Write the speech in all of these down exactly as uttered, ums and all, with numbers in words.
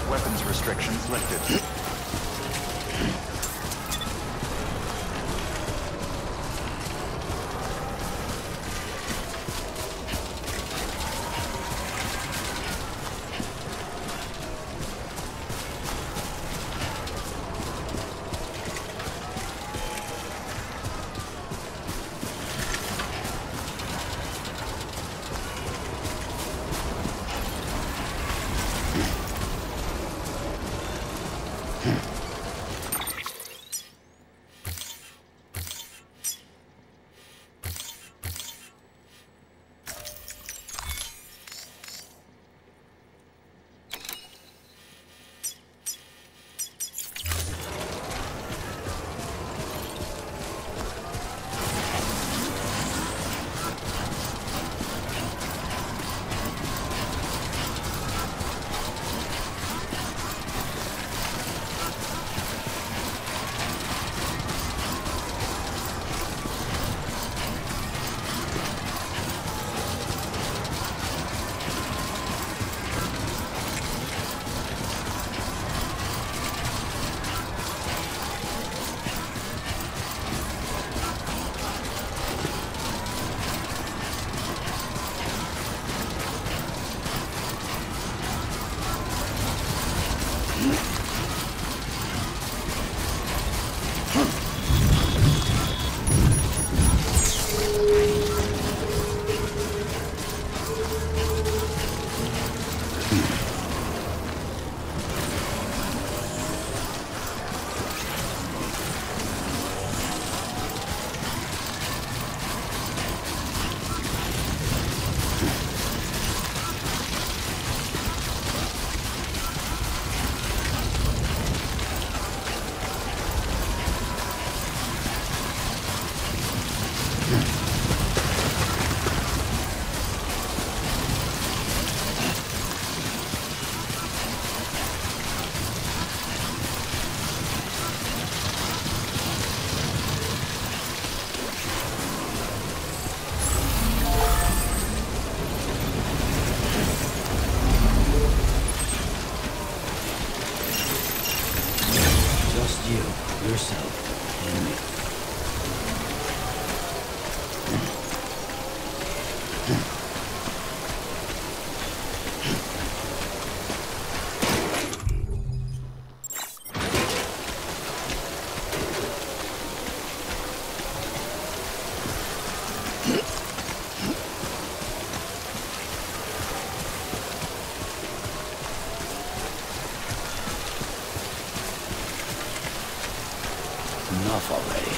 weapons restrictions lifted. Enough already.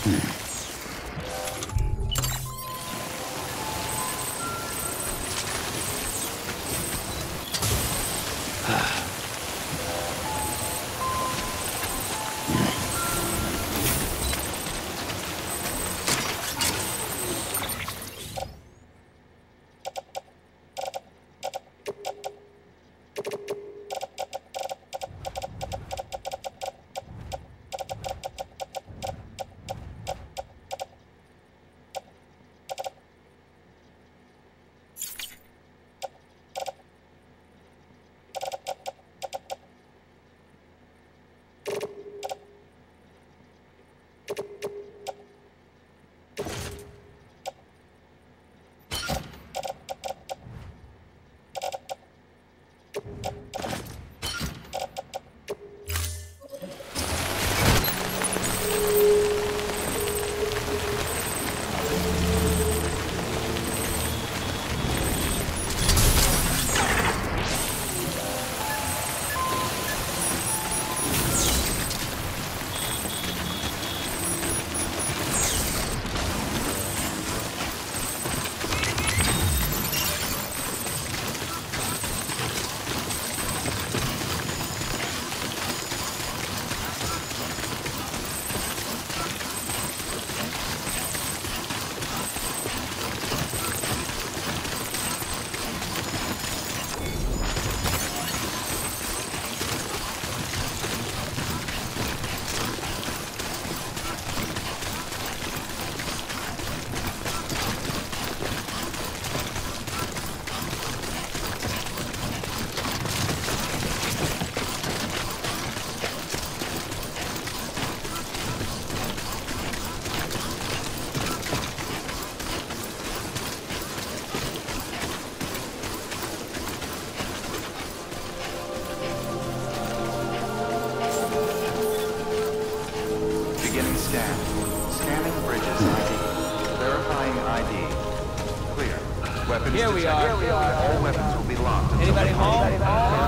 Weapons Here we detected. are. Here we are. All weapons will be locked. Anybody home? Cargo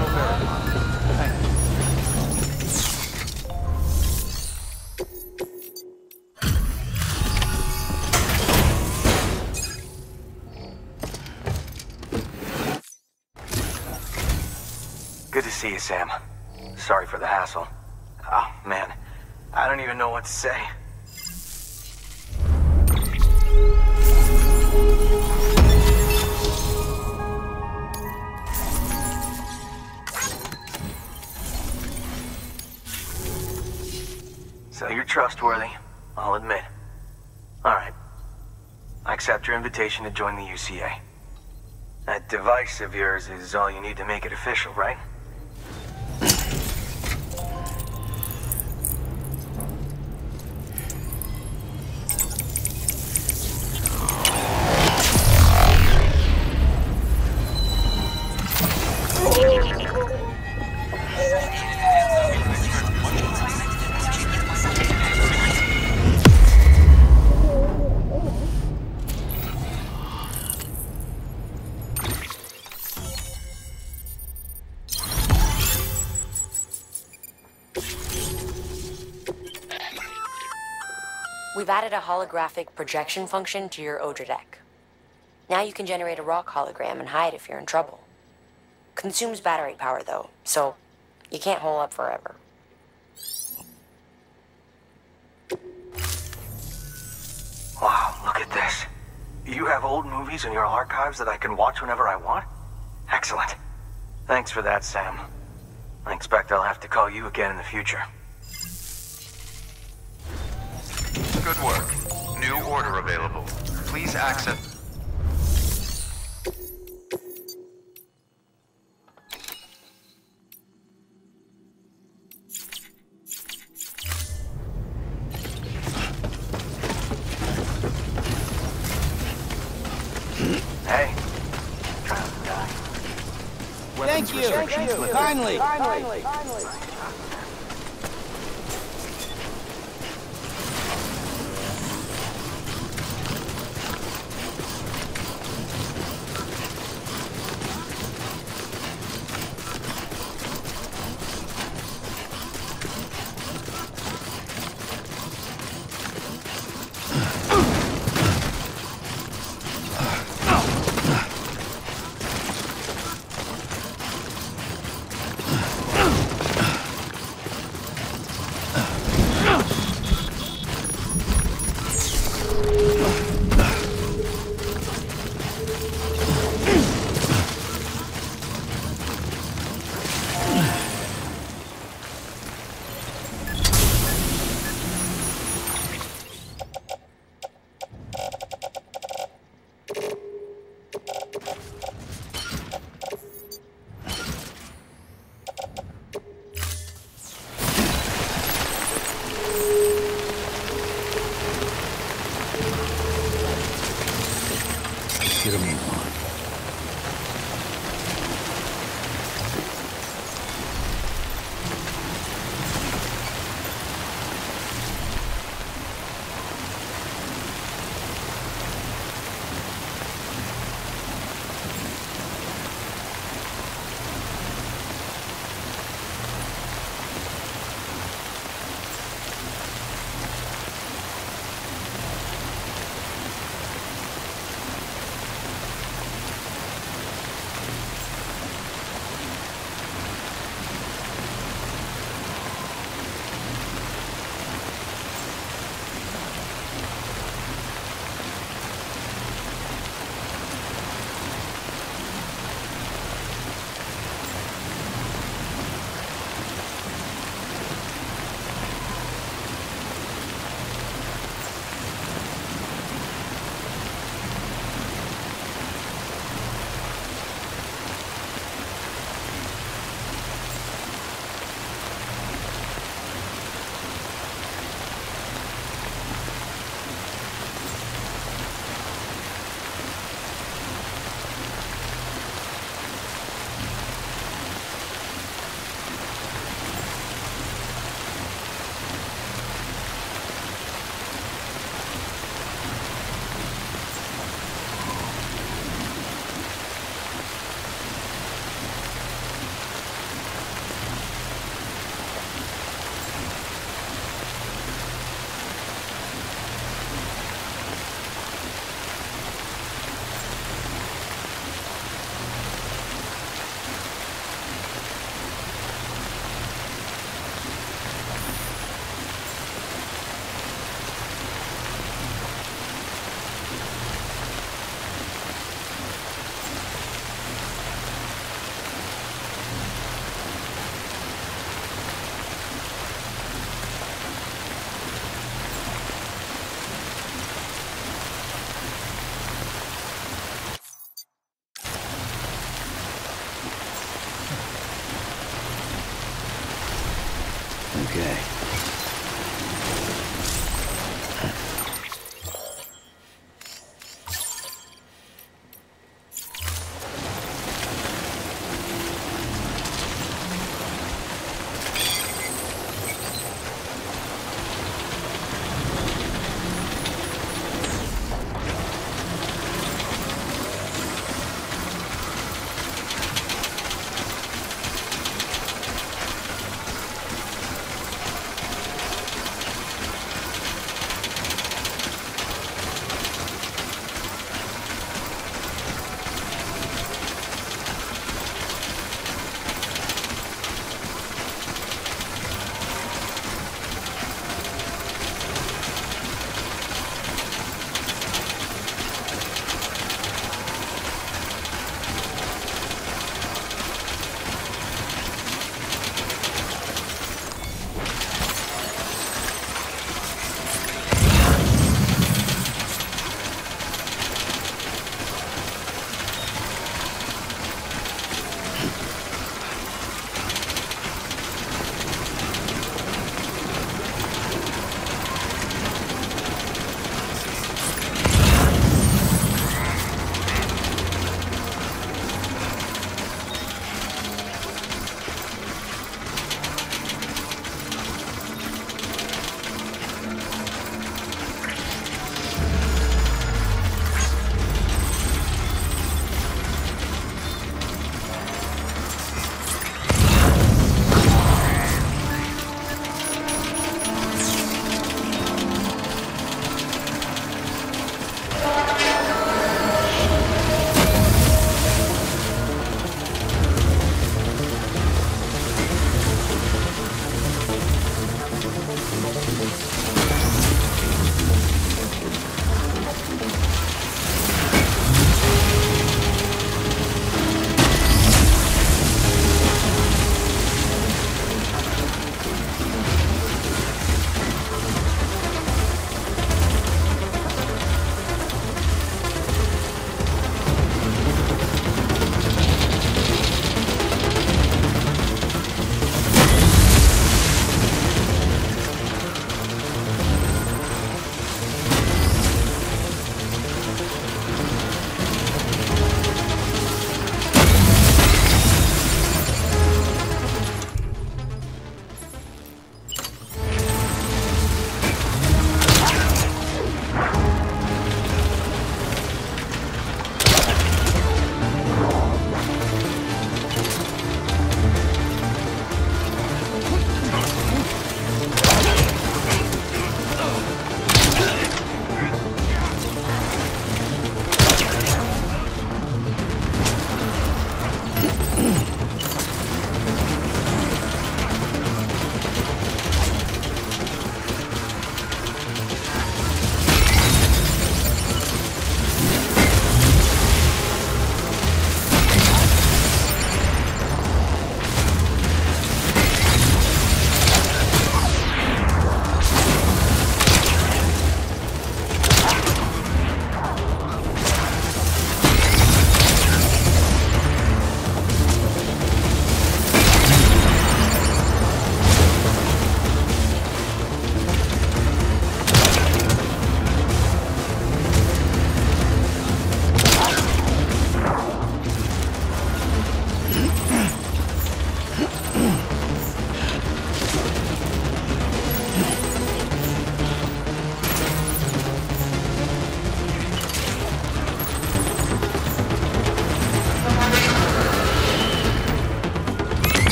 verified. Thank you. Good to see you, Sam. Sorry for the hassle. Oh, man. I don't even know what to say. So you're trustworthy, I'll admit. Alright. I accept your invitation to join the U C A. That device of yours is all you need to make it official, right? We've added a holographic projection function to your Odra deck. Now you can generate a rock hologram and hide if you're in trouble. Consumes battery power though, so you can't hole up forever. Wow, look at this. You have old movies in your archives that I can watch whenever I want? Excellent. Thanks for that, Sam. I expect I'll have to call you again in the future. Good work. New order available. Please access... Hey. Thank you. Thank you. Kindly. Kindly. Get him in line.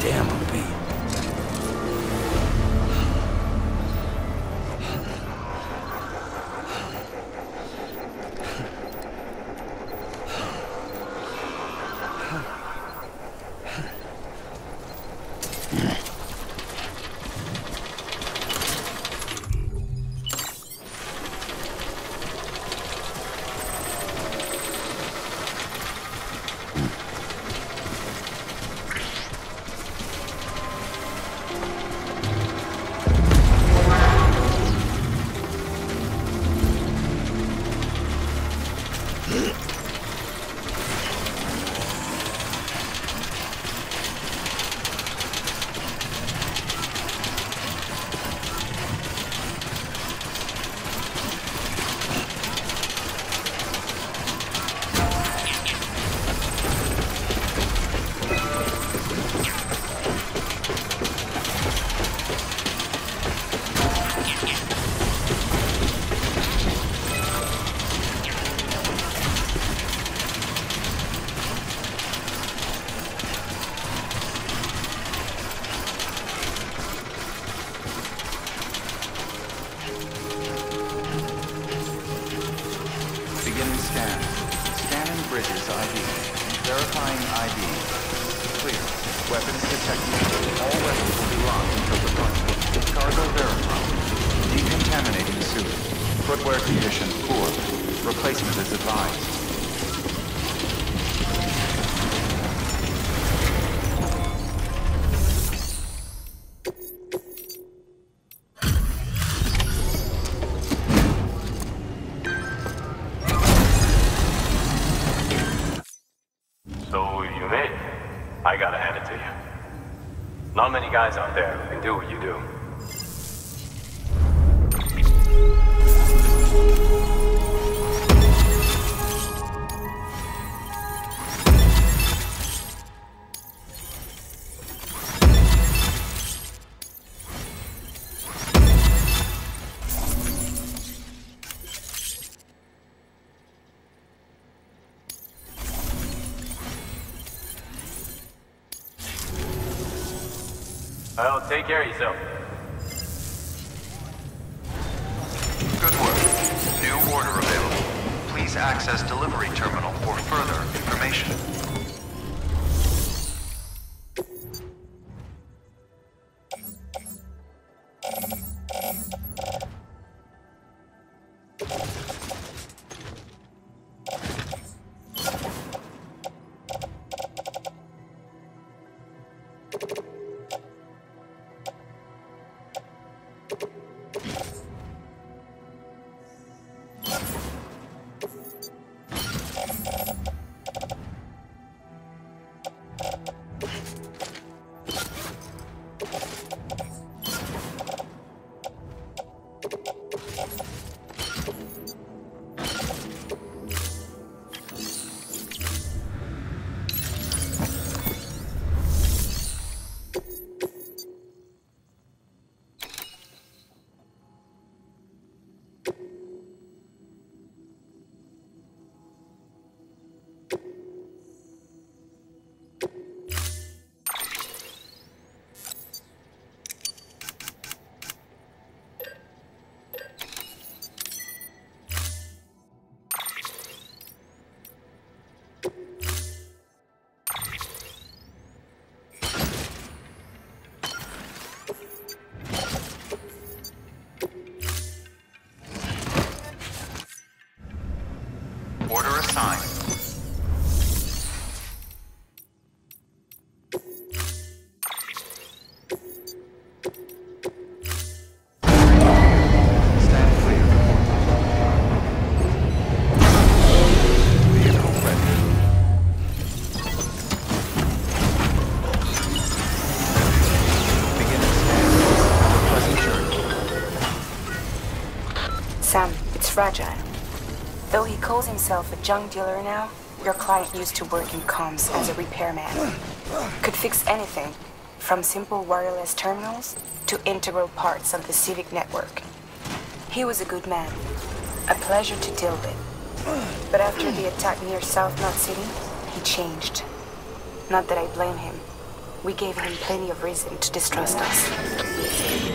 damn will be. Beginning scan. Scanning bridges I D. Verifying I D. Clear. Weapons detected. All weapons will be locked until departure. Cargo verified. Decontaminating suit. Footwear condition poor. Replacement is advised. So you made it. I gotta hand it to you. Not many guys out there who can do what you do. Well, take care of yourself. Good work. New order available. Please access delivery terminal for further information. Order assigned. Stand clear. Vehicle ready. Beginning scan. Have a pleasant journey. Sam, it's fragile. Though he calls himself a junk dealer now, your client used to work in comms as a repairman. Could fix anything, from simple wireless terminals to integral parts of the civic network. He was a good man, a pleasure to deal with. But after the attack near South Knot City, he changed. Not that I blame him. We gave him plenty of reason to distrust us.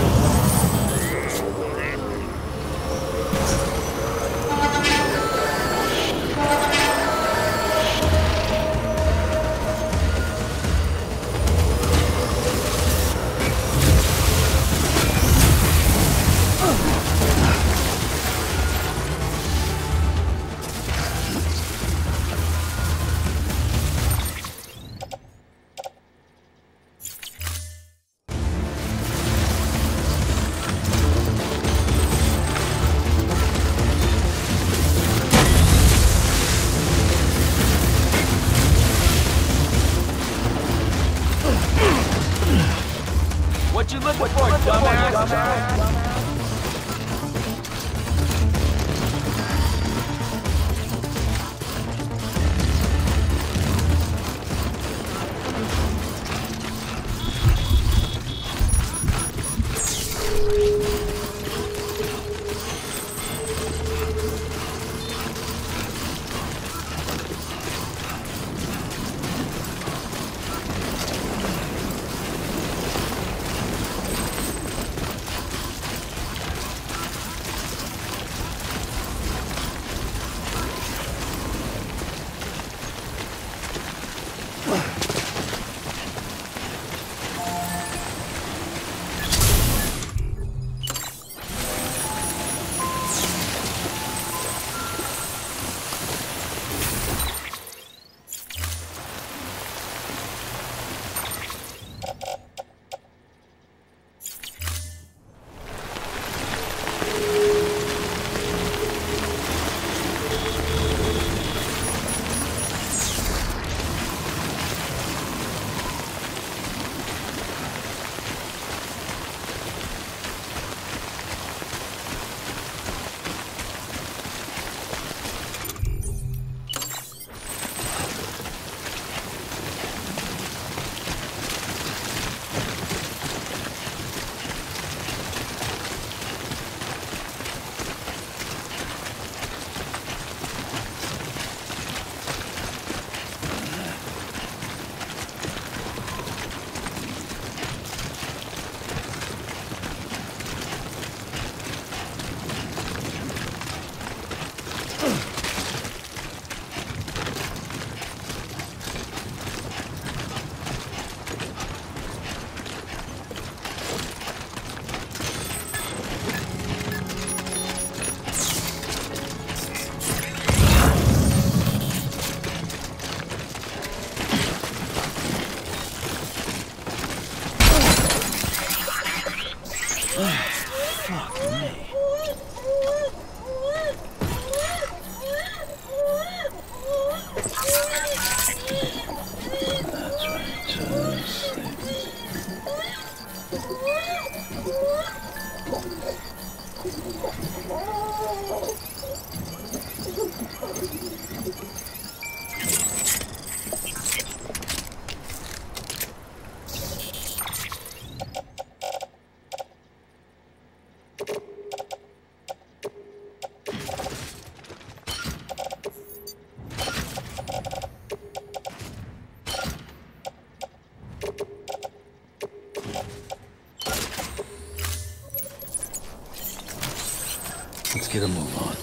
What you looking for, dumbass? Let's get a move on.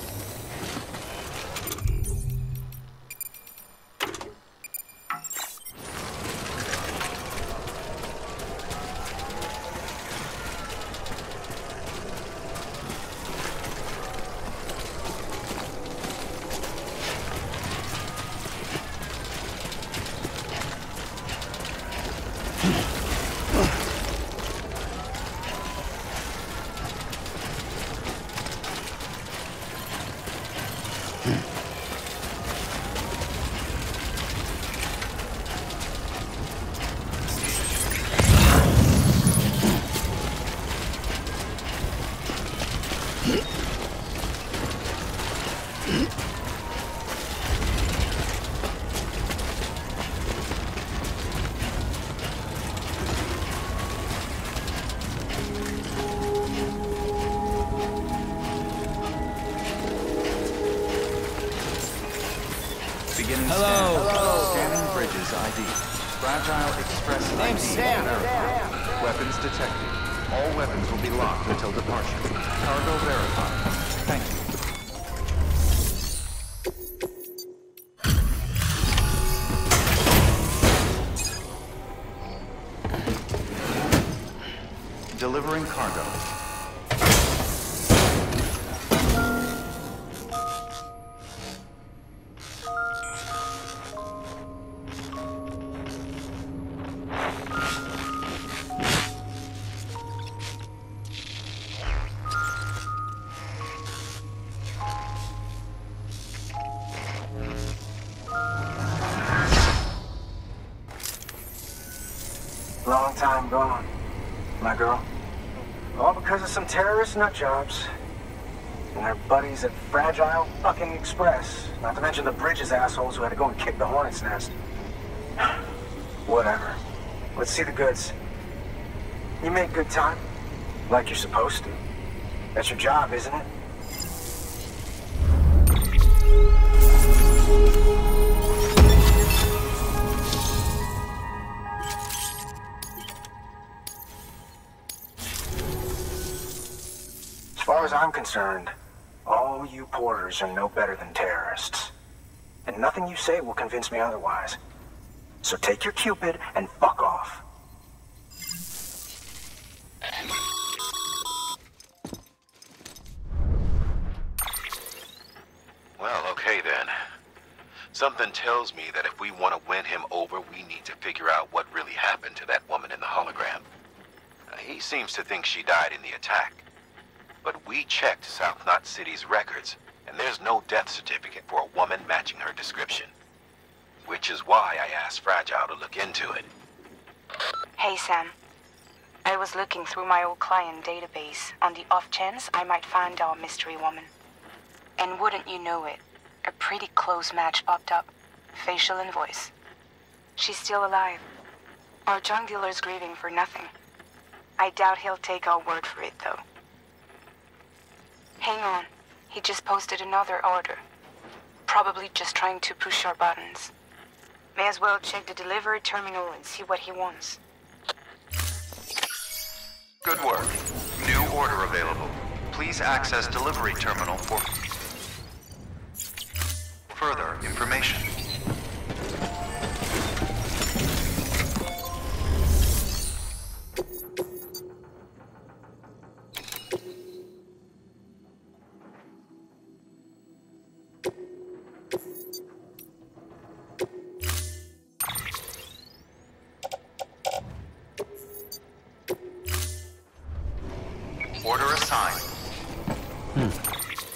Fragile Express I D. Name's Sam. verified. Weapons detected. All weapons will be locked until departure. Cargo verified. Thank you. Delivering cargo. Long time gone, my girl. All because of some terrorist nut jobs. And their buddies at Fragile fucking Express. Not to mention the Bridges assholes who had to go and kick the hornet's nest. Whatever. Let's see the goods. You make good time. Like you're supposed to. That's your job, isn't it? As far as I'm concerned, all you porters are no better than terrorists. And nothing you say will convince me otherwise. So take your Cupid and fuck off. Well, okay then. Something tells me that if we want to win him over, we need to figure out what really happened to that woman in the hologram. Uh, he seems to think she died in the attack. But we checked South Knot City's records, and there's no death certificate for a woman matching her description. Which is why I asked Fragile to look into it. Hey, Sam. I was looking through my old client database on the off chance I might find our mystery woman. And wouldn't you know it, a pretty close match popped up. Facial and voice. She's still alive. Our junk dealer's grieving for nothing. I doubt he'll take our word for it, though. Hang on. He just posted another order. Probably just trying to push our buttons. May as well check the delivery terminal and see what he wants. Good work. New order available. Please access delivery terminal for further information. Order assigned. Hmm.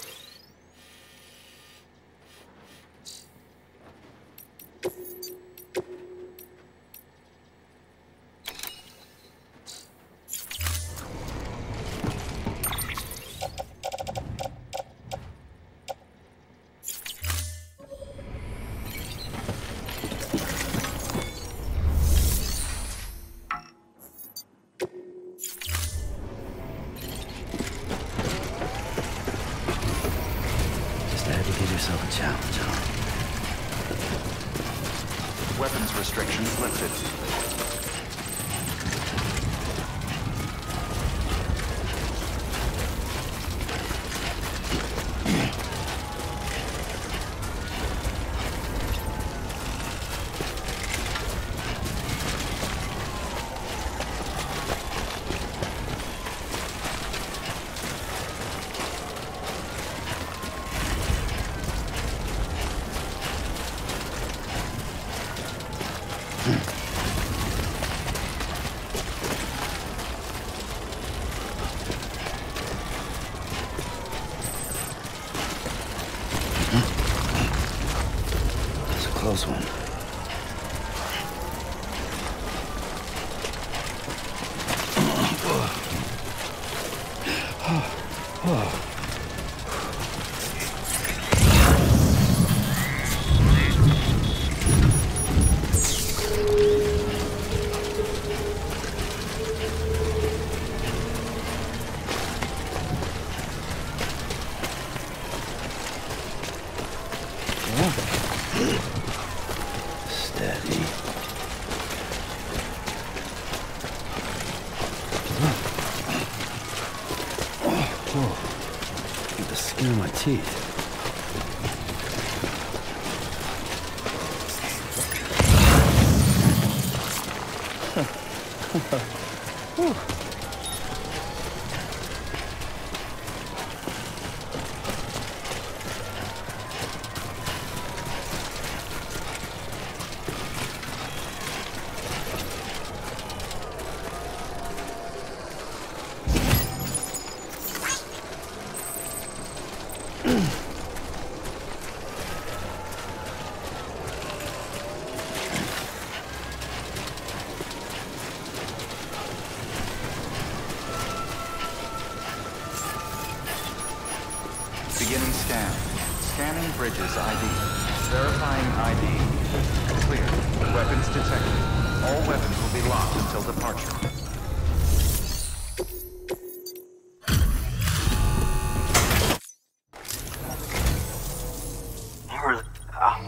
Give yourself a challenge, huh? Weapons restrictions lifted. That's a close one. teeth. Whew. Beginning scan. Scanning bridges I D. Verifying I D. Clear. Weapons detected. All weapons will be locked until departure. Where the... Oh.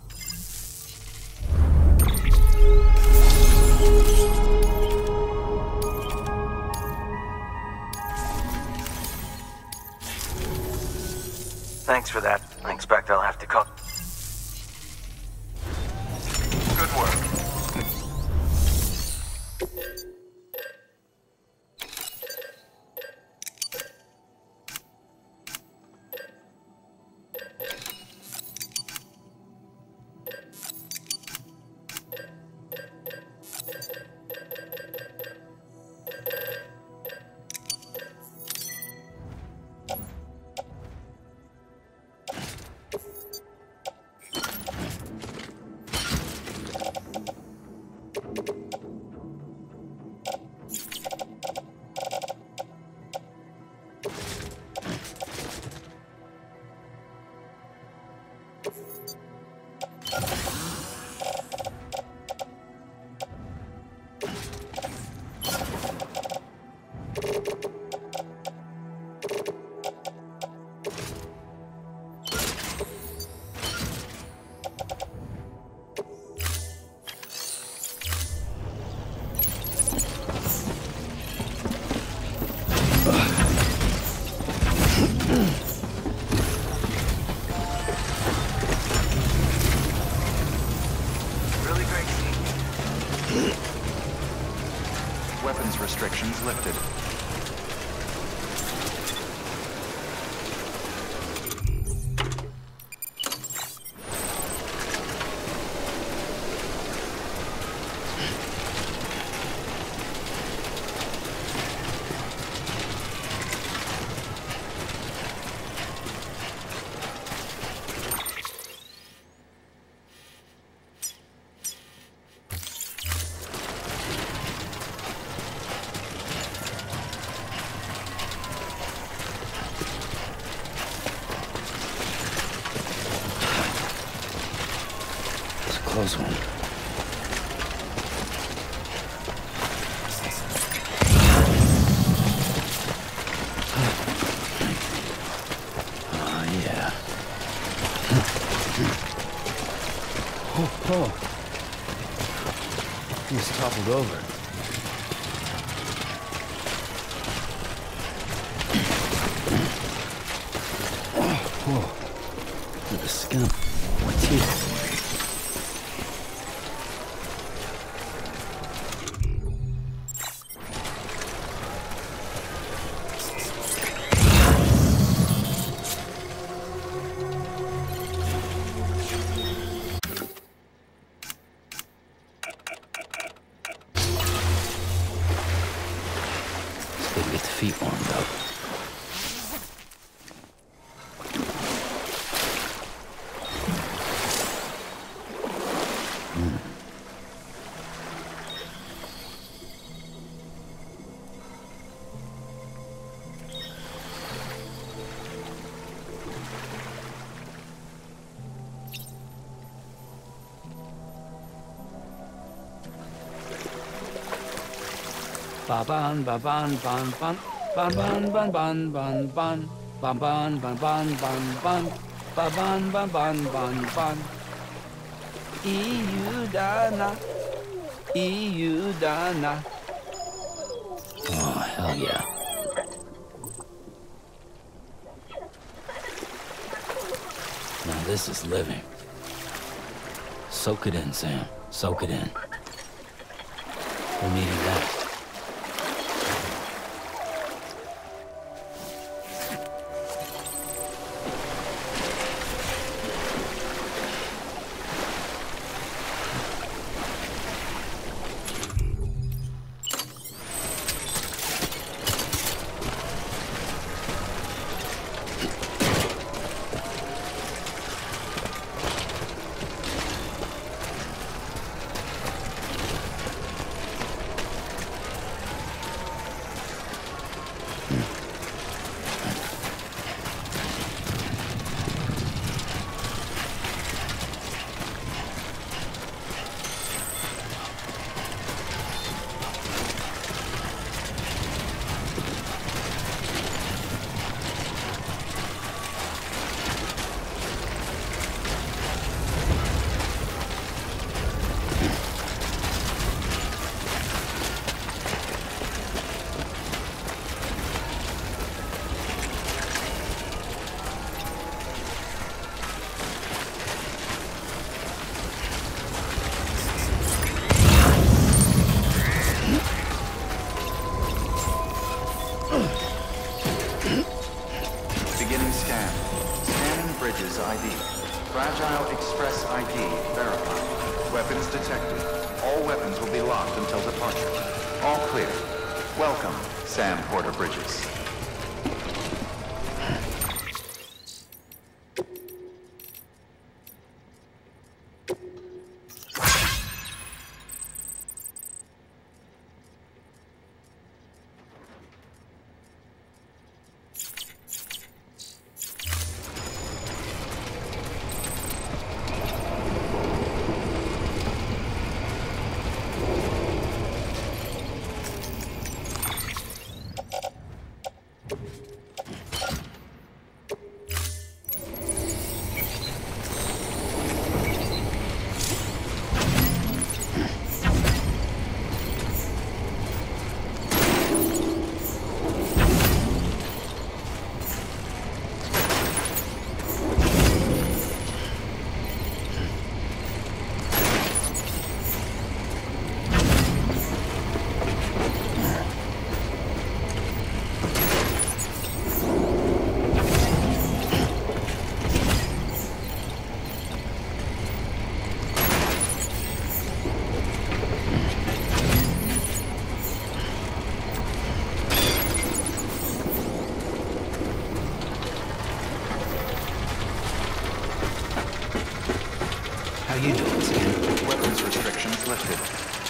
Thanks for that. I expect I'll have to call... Good work. Weapons restrictions lifted. Close one. Oh, yeah. Oh, oh. He's toppled over. Oh, whoa. Look at the skin. What teeth? Get the feet warmed up. Mm. Ba ban ba ban ban ban ban ban ban ban ban ban ban ban ban ban ban ban ba ban ban ban ban ban. Iudana, Iudana. Oh hell yeah! this is living. Soak it in, Sam. Soak it in. We'll need it that. Beginning scan. Scanning bridges I D. Fragile Express I D verified. Weapons detected. All weapons will be locked until departure. All clear. Welcome, Sam Porter Bridges. How you doing, Sam? Weapons restrictions lifted.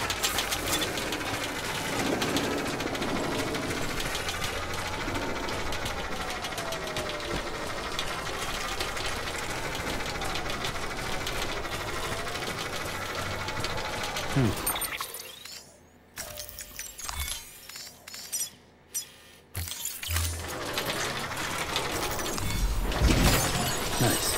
Hmm. Nice.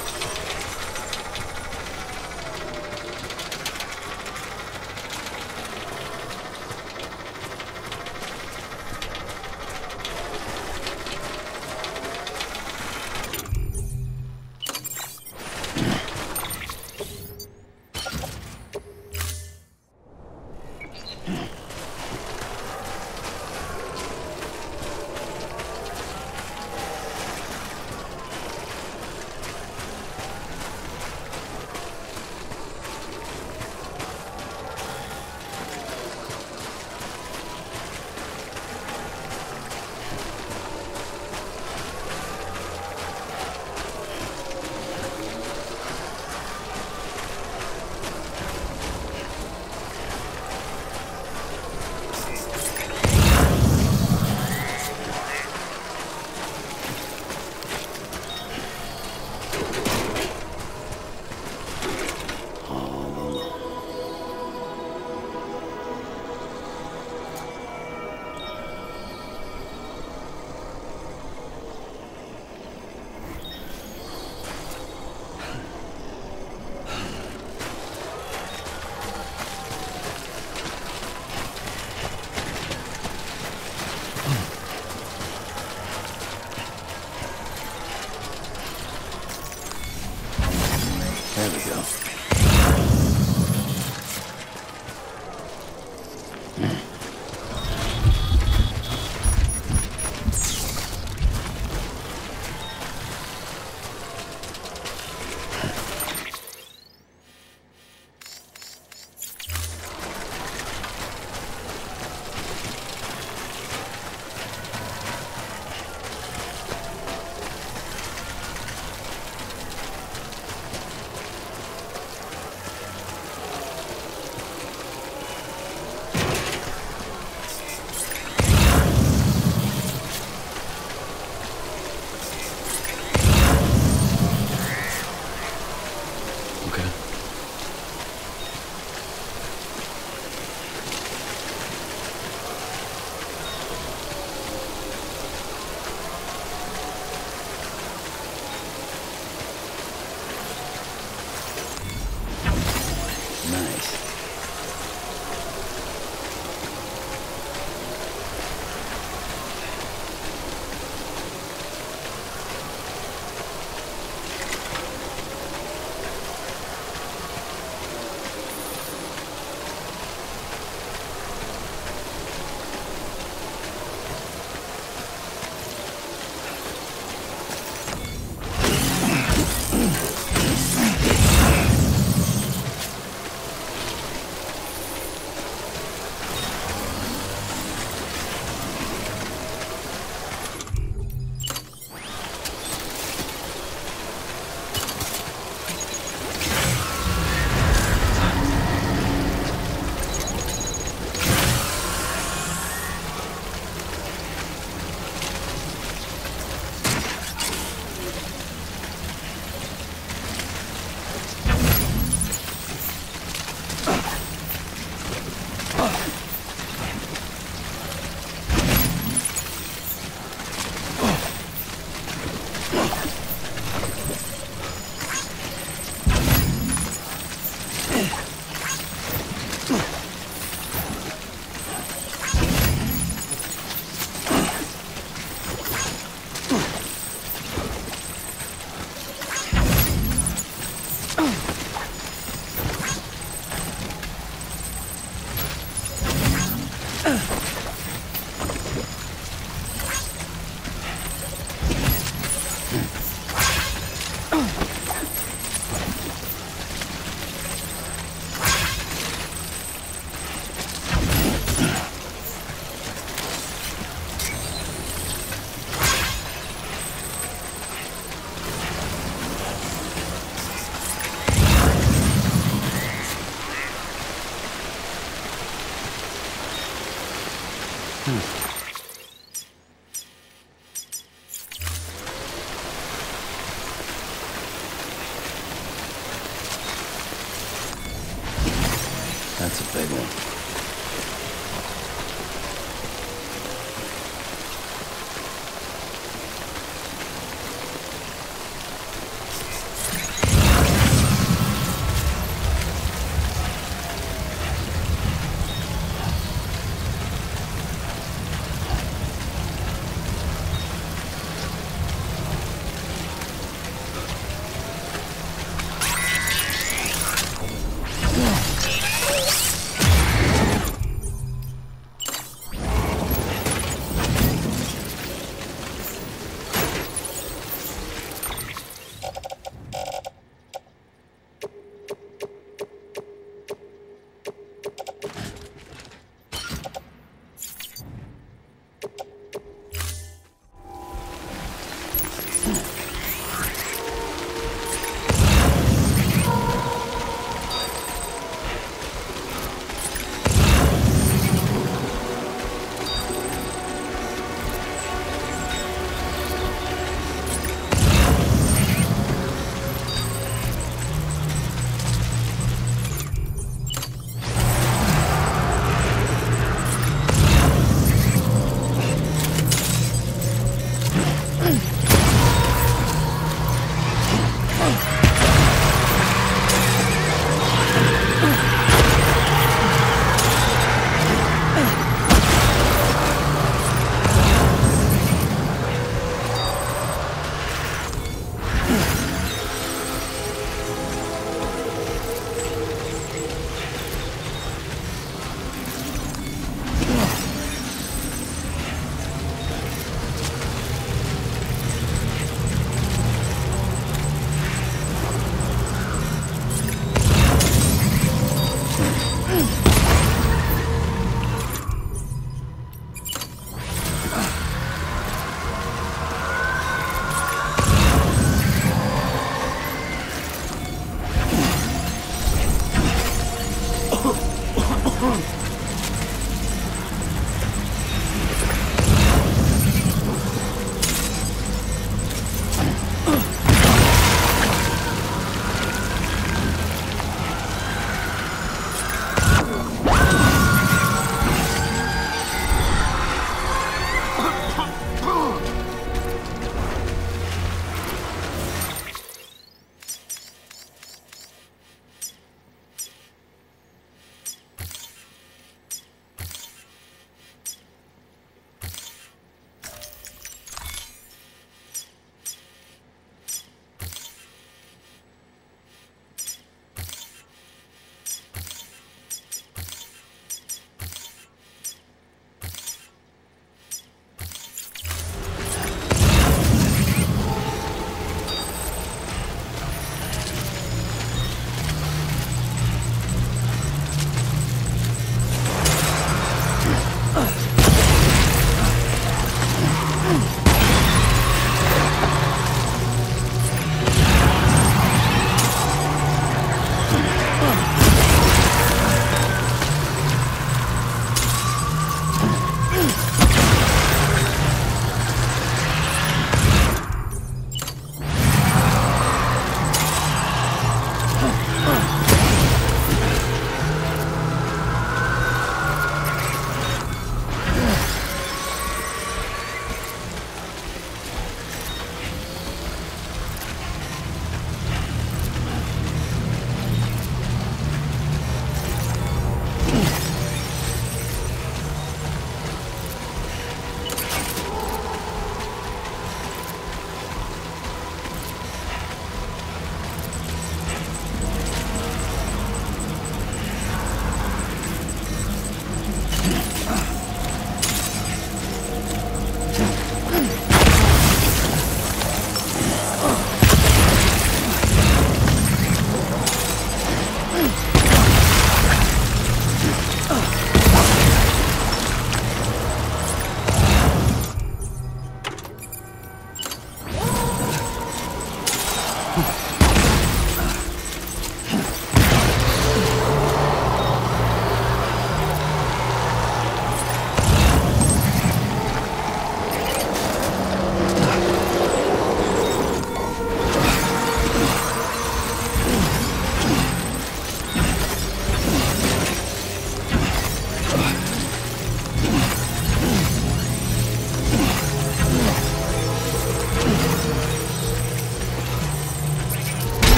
That's a big one.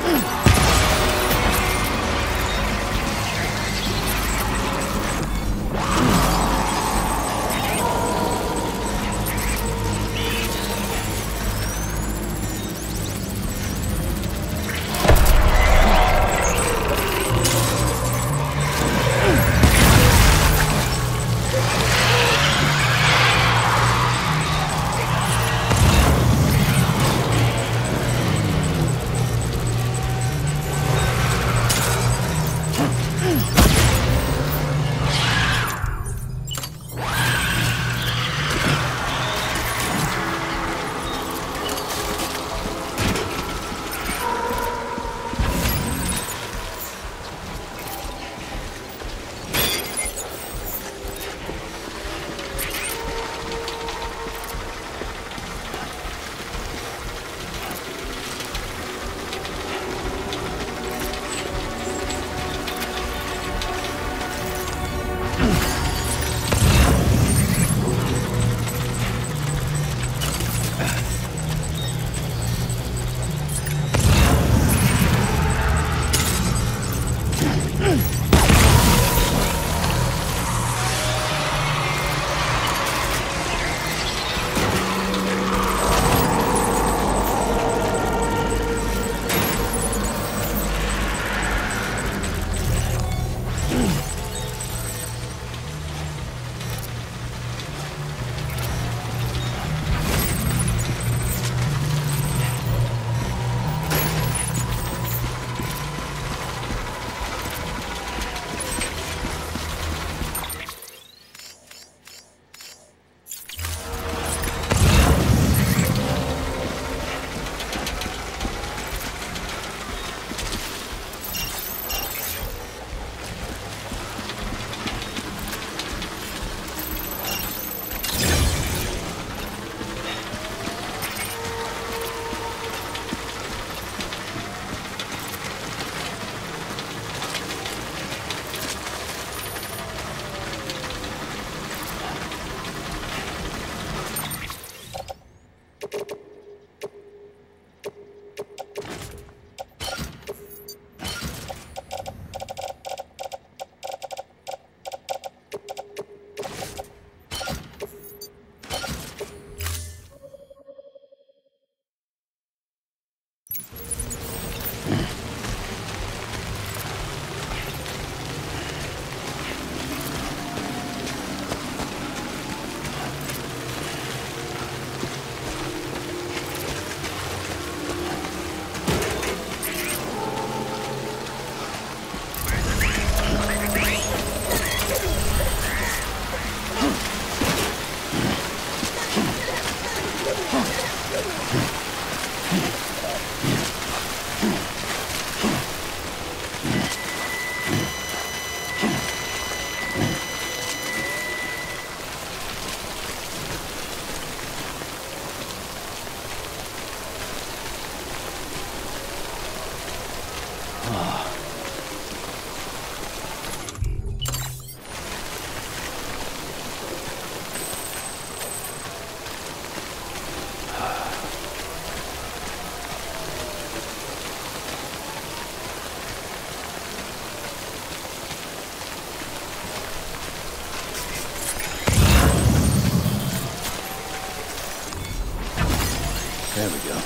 There we go.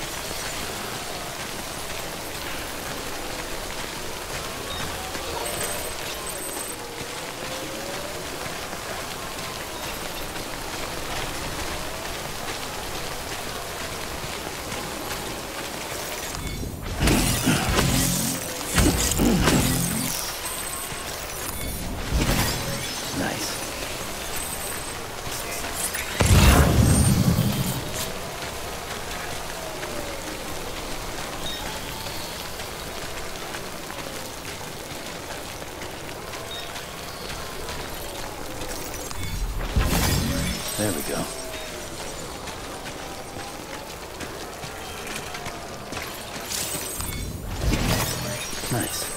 There we go. Nice.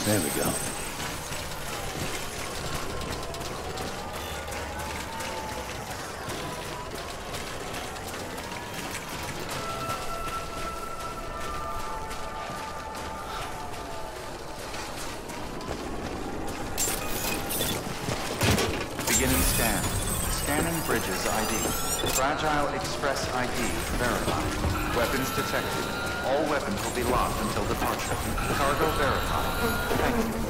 There we go. Beginning scan. Scanning bridges I D. Fragile Express I D verified. Weapons detected. All weapons will be locked until departure. Cargo verified. Thank you.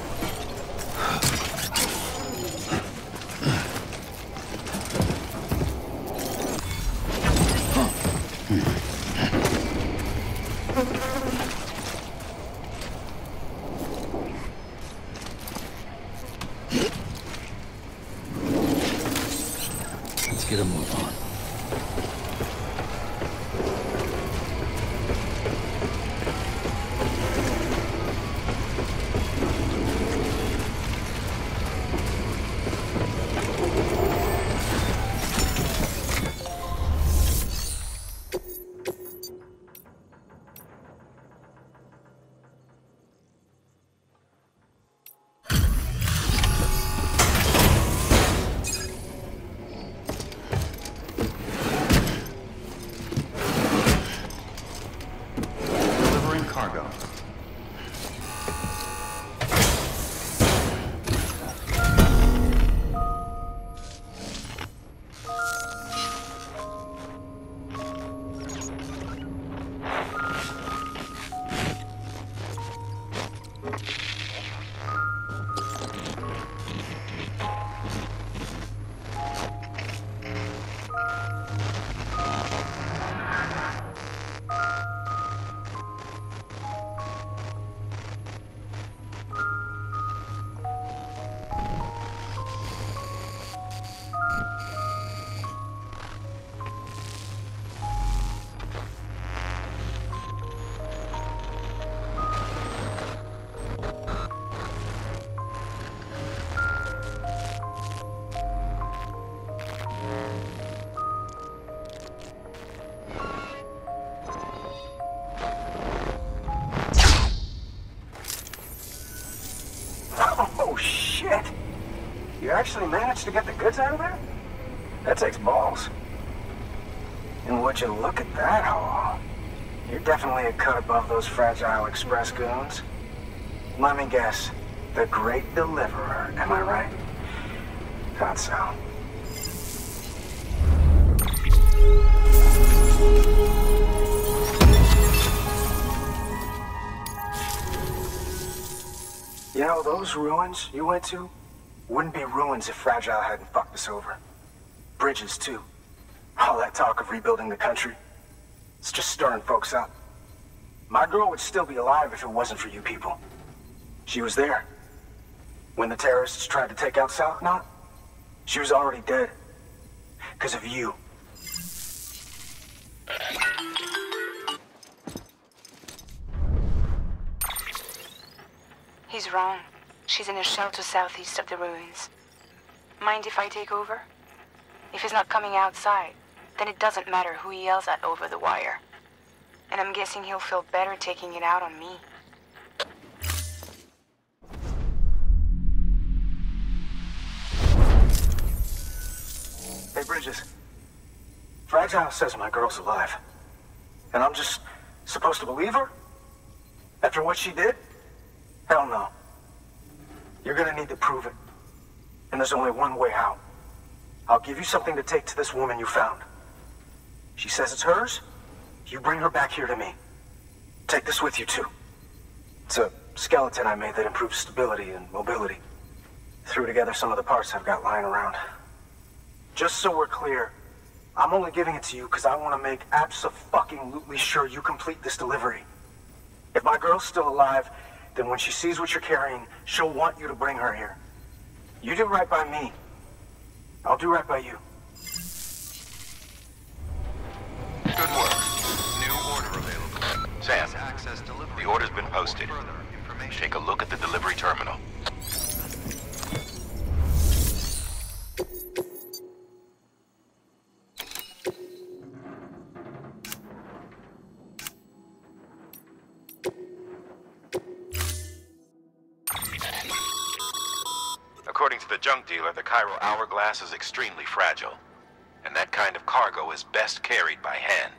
Let's get a move on. Delivering cargo. Oh, shit! You actually managed to get the goods out of there? That takes balls. And would you look at that haul? You're definitely a cut above those Fragile Express goons. Let me guess. The Great Deliverer, am I right? Thought so. You know, those ruins you went to wouldn't be ruins if Fragile hadn't fucked us over. Bridges, too. All that talk of rebuilding the country. It's just stirring folks up. My girl would still be alive if it wasn't for you people. She was there. When the terrorists tried to take out South Knot, she was already dead. Because of you. He's wrong. She's in a shelter southeast of the ruins. Mind if I take over? If he's not coming outside, then it doesn't matter who he yells at over the wire. And I'm guessing he'll feel better taking it out on me. Hey, Bridges. Fragile says my girl's alive. And I'm just supposed to believe her? After what she did? Hell no. You're gonna need to prove it. And there's only one way out. I'll give you something to take to this woman you found. She says it's hers. You bring her back here to me. Take this with you, too. It's a skeleton I made that improves stability and mobility. Threw together some of the parts I've got lying around. Just so we're clear, I'm only giving it to you because I want to make abso-fucking-lutely sure you complete this delivery. If my girl's still alive, then when she sees what you're carrying, she'll want you to bring her here. You do right by me. I'll do right by you. Good work. New order available. Sam, the order's been posted. Take a look at the delivery terminal. According to the junk dealer, the Cairo Hourglass is extremely fragile, and that kind of cargo is best carried by hand.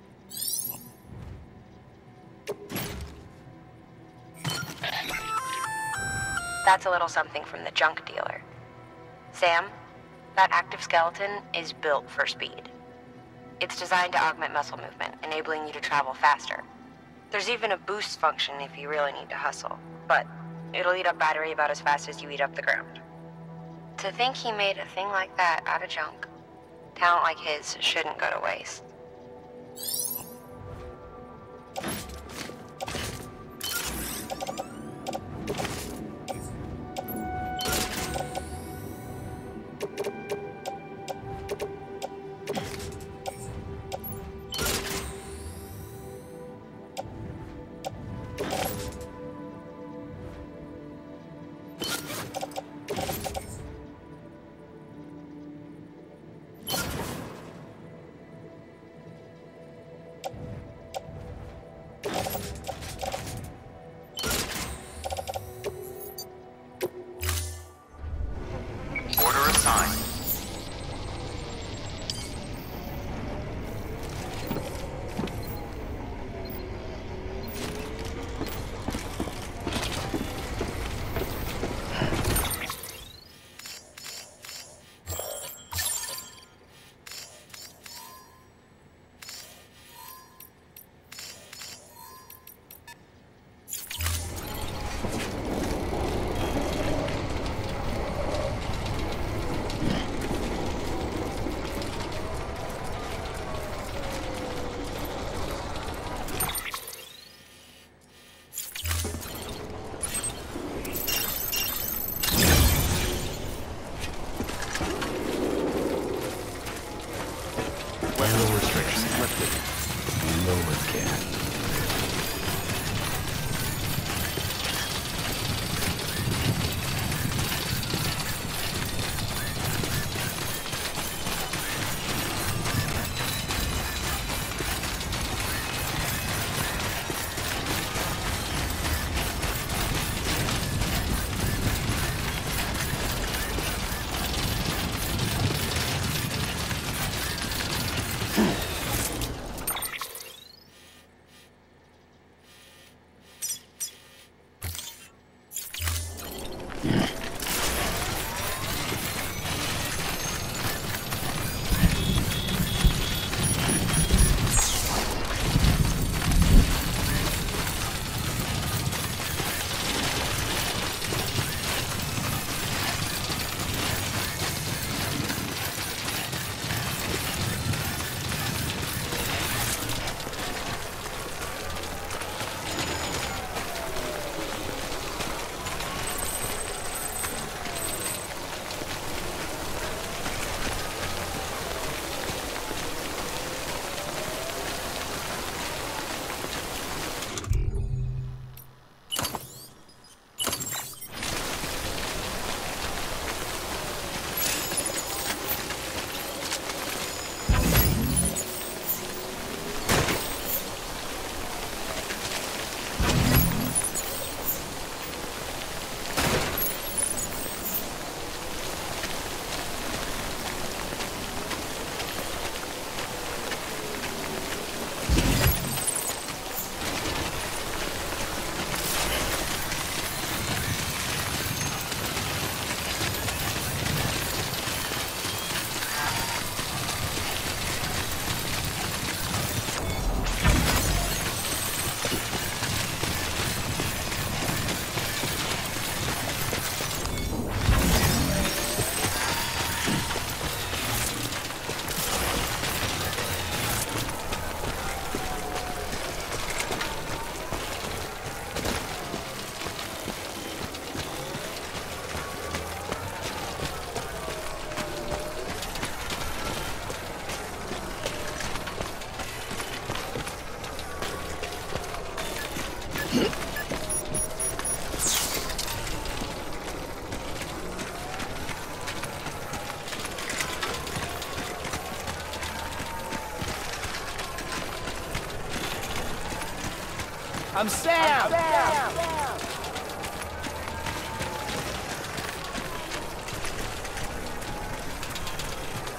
That's a little something from the junk dealer. Sam, that active skeleton is built for speed. It's designed to augment muscle movement, enabling you to travel faster. There's even a boost function if you really need to hustle, but it'll eat up battery about as fast as you eat up the ground. To think he made a thing like that out of junk, talent like his shouldn't go to waste. Order assigned. No restrictions lifted. No one can. I'm Sam! I'm Sam!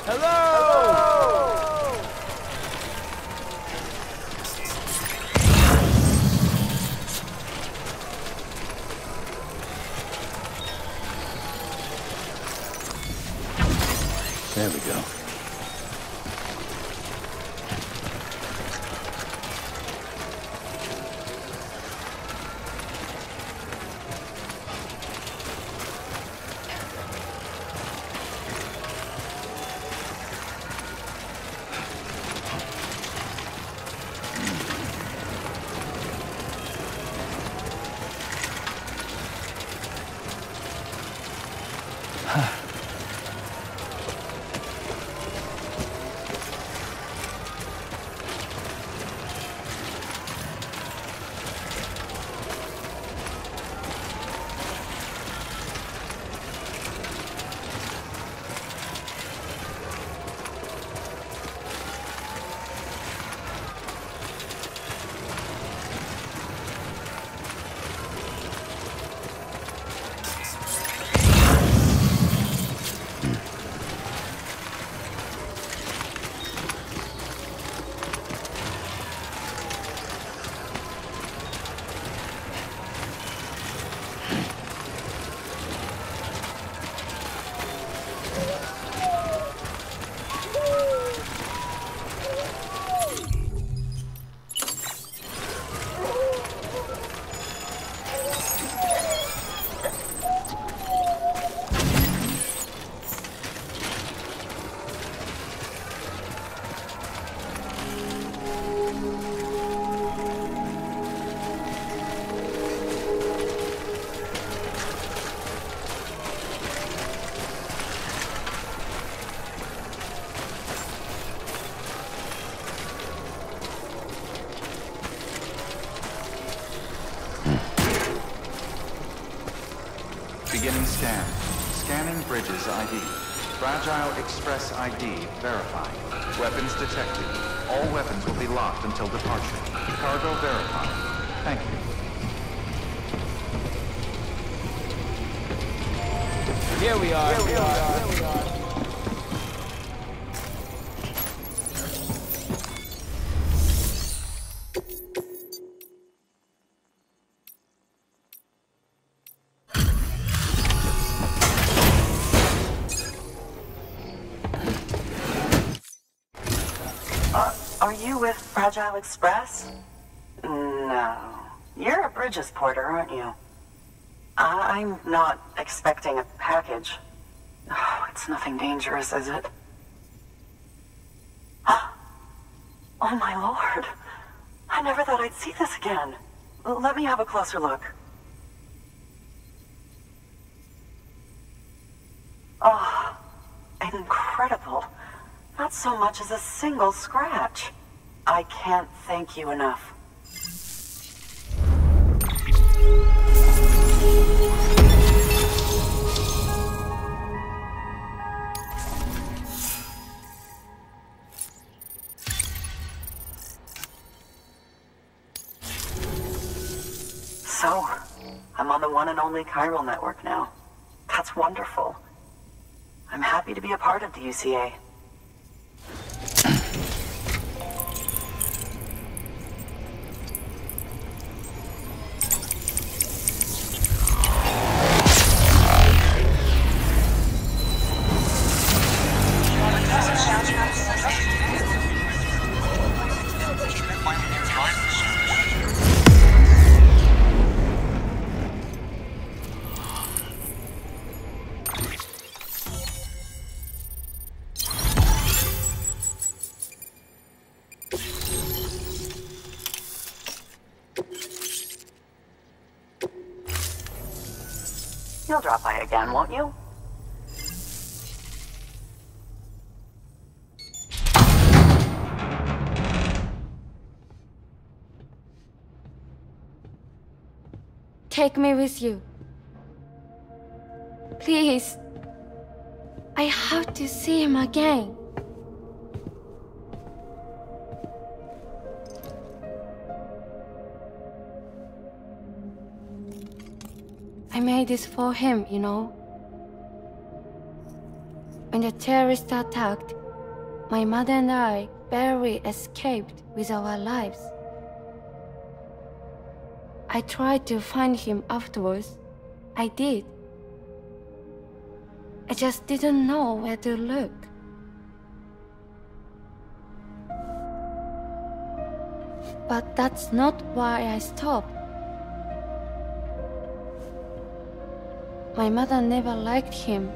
There we go. Beginning scan. Scanning bridges I D. Fragile Express I D verified. Weapons detected. All weapons will be locked until departure. Cargo verified. Thank you. Here we are. Here we are. Here we are. Are you with Fragile Express? No. You're a Bridges porter, aren't you? I I'm not expecting a package. Oh, it's nothing dangerous, is it? Oh my lord. I never thought I'd see this again. Let me have a closer look. Oh, incredible. Not so much as a single scratch. I can't thank you enough. So, I'm on the one and only chiral network now. That's wonderful. I'm happy to be a part of the U C A. You'll drop by again, won't you? Take me with you. Please. I have to see him again. I made this for him, you know. When the terrorists attacked, my mother and I barely escaped with our lives. I tried to find him afterwards. I did. I just didn't know where to look. But that's not why I stopped. My mother never liked him.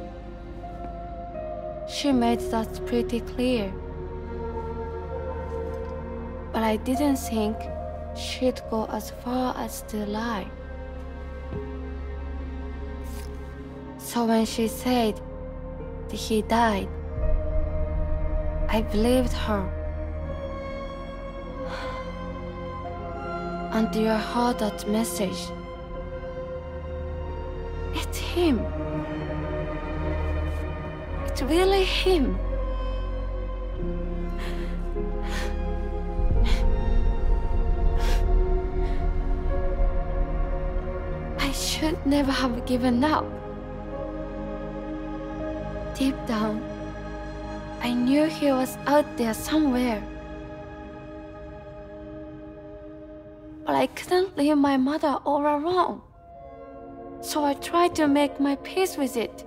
She made that pretty clear. But I didn't think she'd go as far as to lie. So when she said that he died, I believed her. Until I heard that message. It's him. It's really him. I should never have given up. Deep down, I knew he was out there somewhere. But I couldn't leave my mother all alone. So I tried to make my peace with it.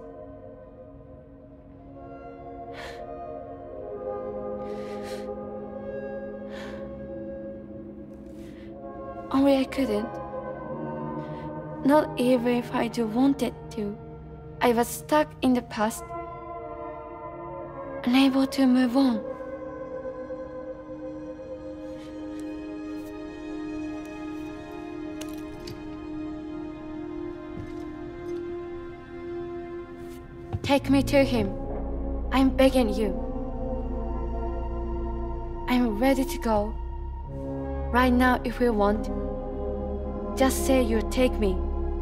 Only I couldn't. Not even if I do wanted to. I was stuck in the past, unable to move on. Take me to him. I'm begging you. I'm ready to go. Right now if you want. Just say you'll take me.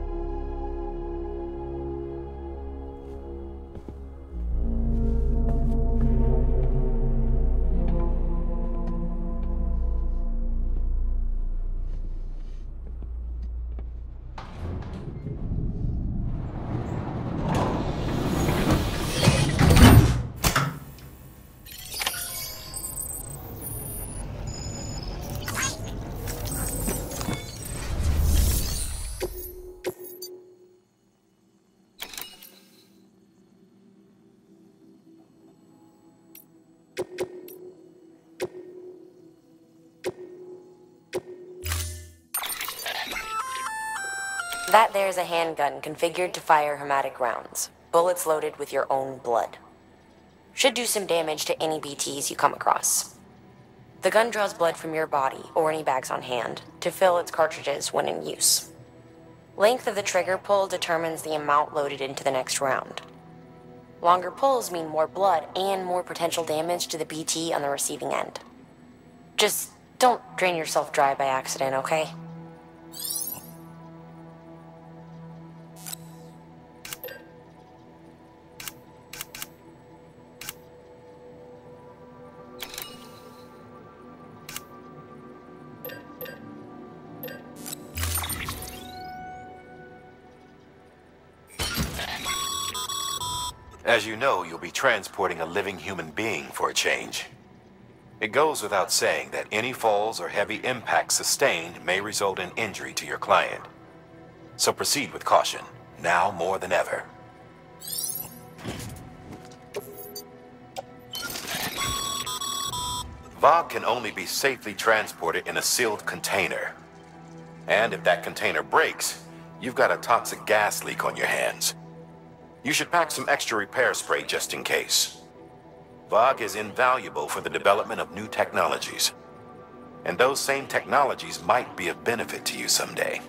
That there's a handgun configured to fire hematic rounds, bullets loaded with your own blood. Should do some damage to any B Ts you come across. The gun draws blood from your body, or any bags on hand, to fill its cartridges when in use. Length of the trigger pull determines the amount loaded into the next round. Longer pulls mean more blood and more potential damage to the B T on the receiving end. Just don't drain yourself dry by accident, okay? As you know, you'll be transporting a living human being for a change. It goes without saying that any falls or heavy impacts sustained may result in injury to your client. So proceed with caution, now more than ever. Vogue can only be safely transported in a sealed container. And if that container breaks, you've got a toxic gas leak on your hands. You should pack some extra repair spray just in case. Vogue is invaluable for the development of new technologies. And those same technologies might be of benefit to you someday.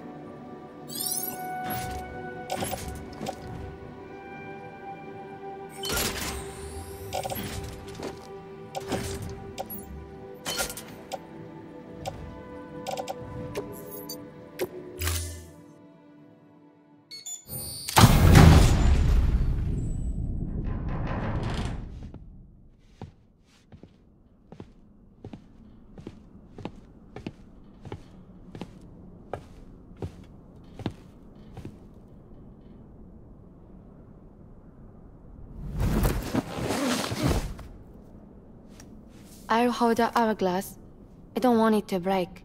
I'll hold the hourglass. I don't want it to break.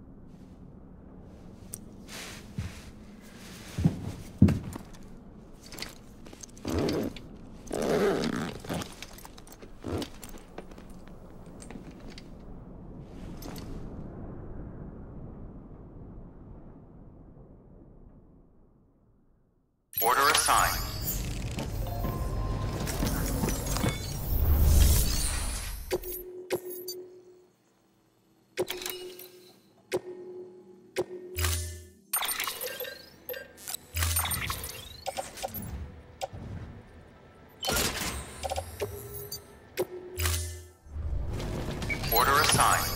Order assigned. Order assigned.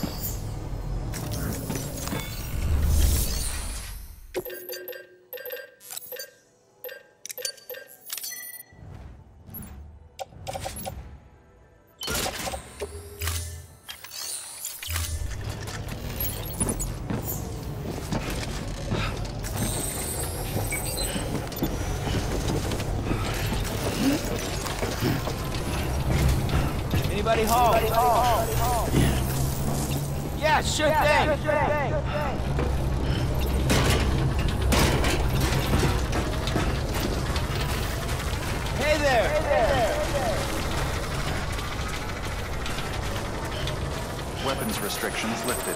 Anybody home? Anybody home? Yeah, sure yeah, thing. Sure thing. Hey there. Hey there. Weapons restrictions lifted.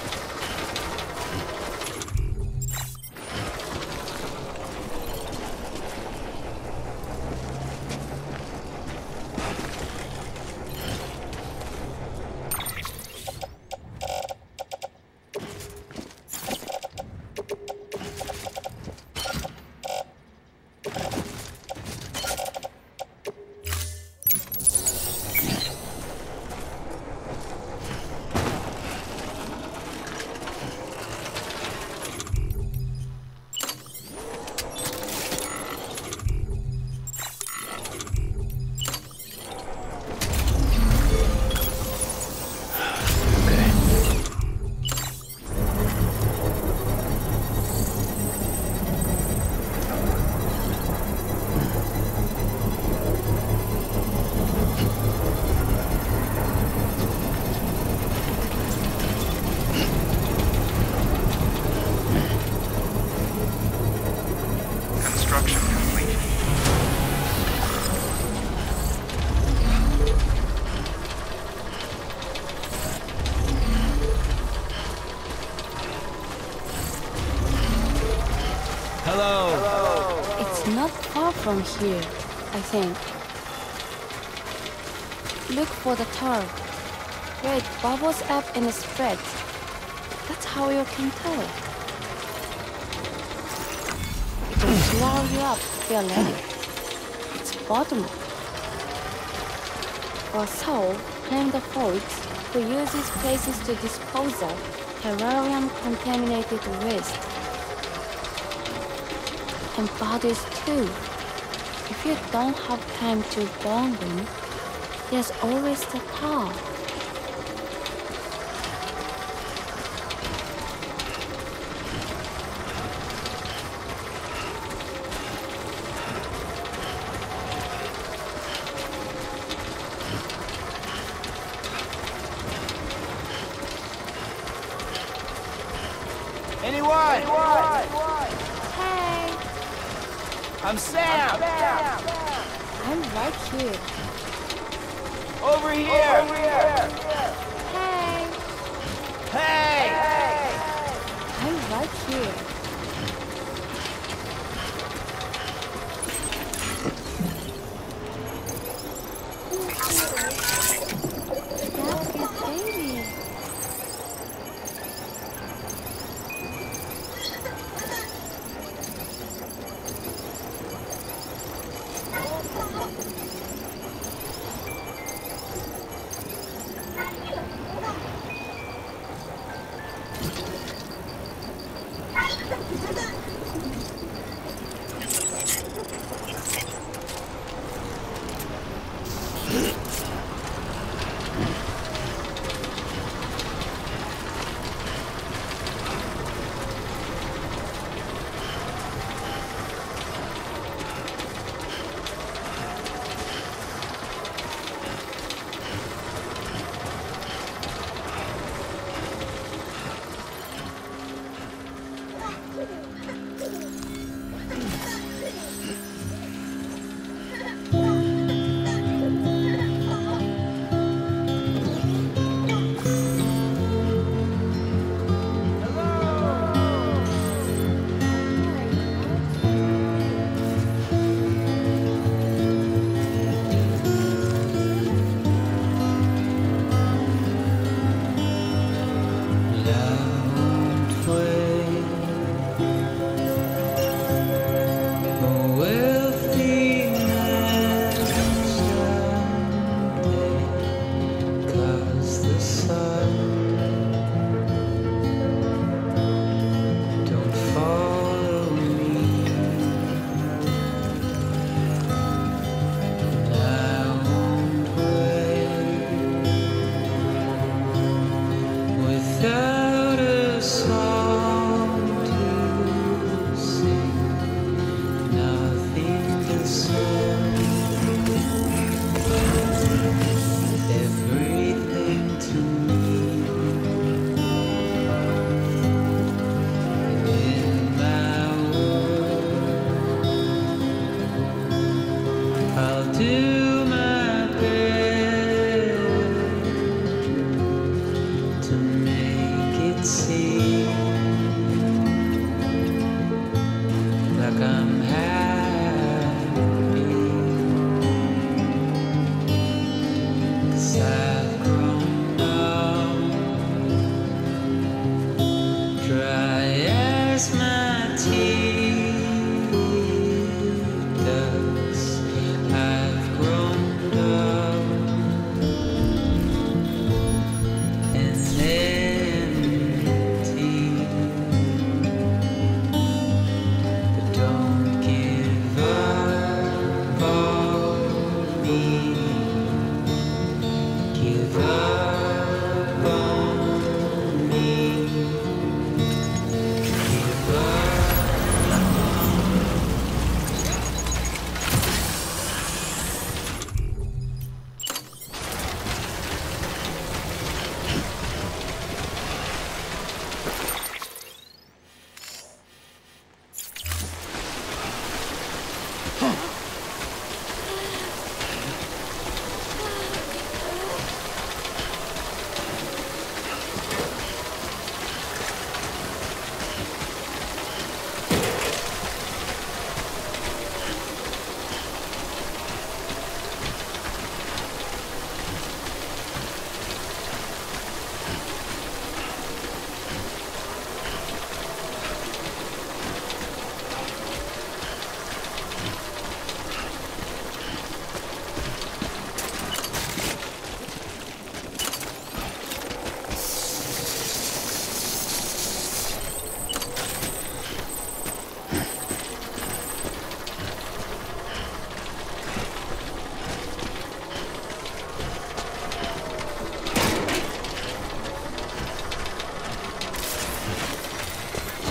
Hello. Hello. It's not far from here, I think. Look for the tar. Where it bubbles up and spreads. That's how you can tell. It will swallow you up if you're ready. It's bottomless. Or so claim the folks who use these places to dispose of terrarium-contaminated waste. And bodies too. If you don't have time to burn them, there's always the tar. Anyone? Anyone? Hey! I'm Sam! I'm Sam! I'm right here. Over here! Over here! Hey! Hey! Hey! I'm right here. That's your baby.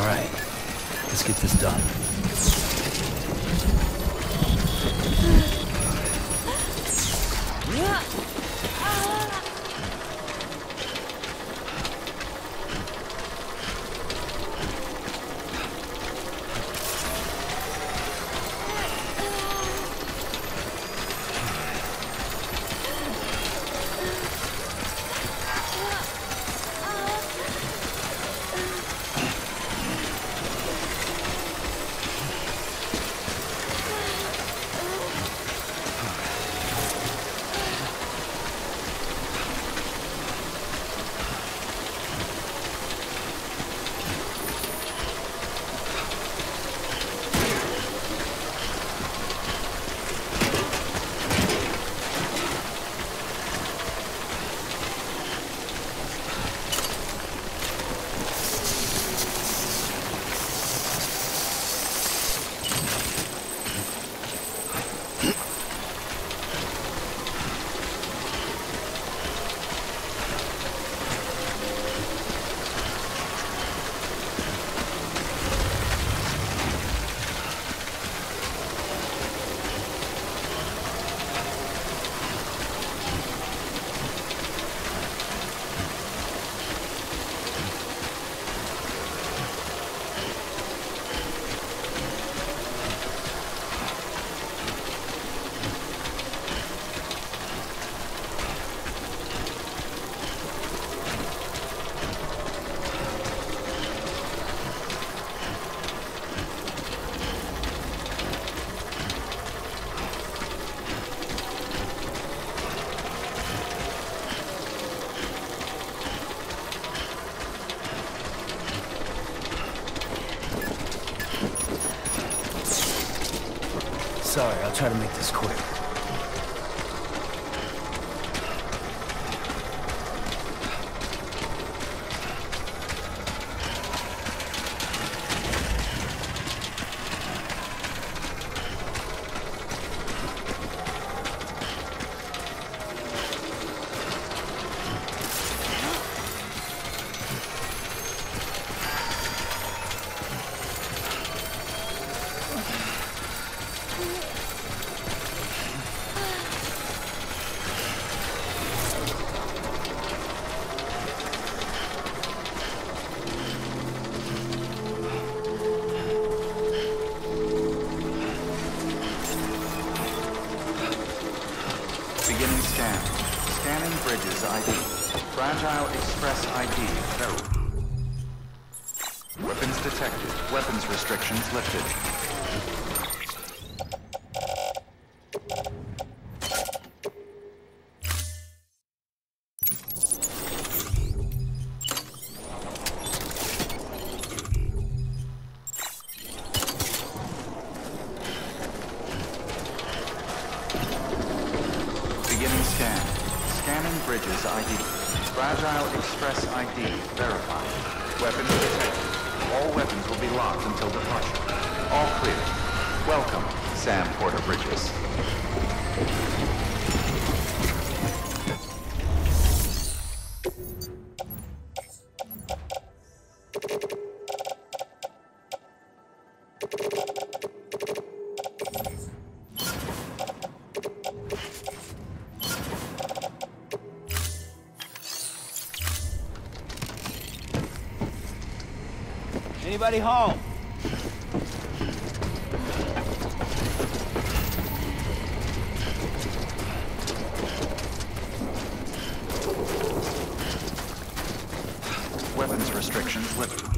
Alright, let's get this done. Sorry, I'll try to make this quick. Beginning scan. Scanning bridges I D. Fragile Express I D verified. Weapons detected. Weapons restrictions lifted. Beginning scan. Scanning bridges I D. Fragile Express I D verified. Weapons detected. All weapons will be locked until departure. All clear. Welcome, Sam Porter Bridges. Anybody home? Weapons restrictions lifted.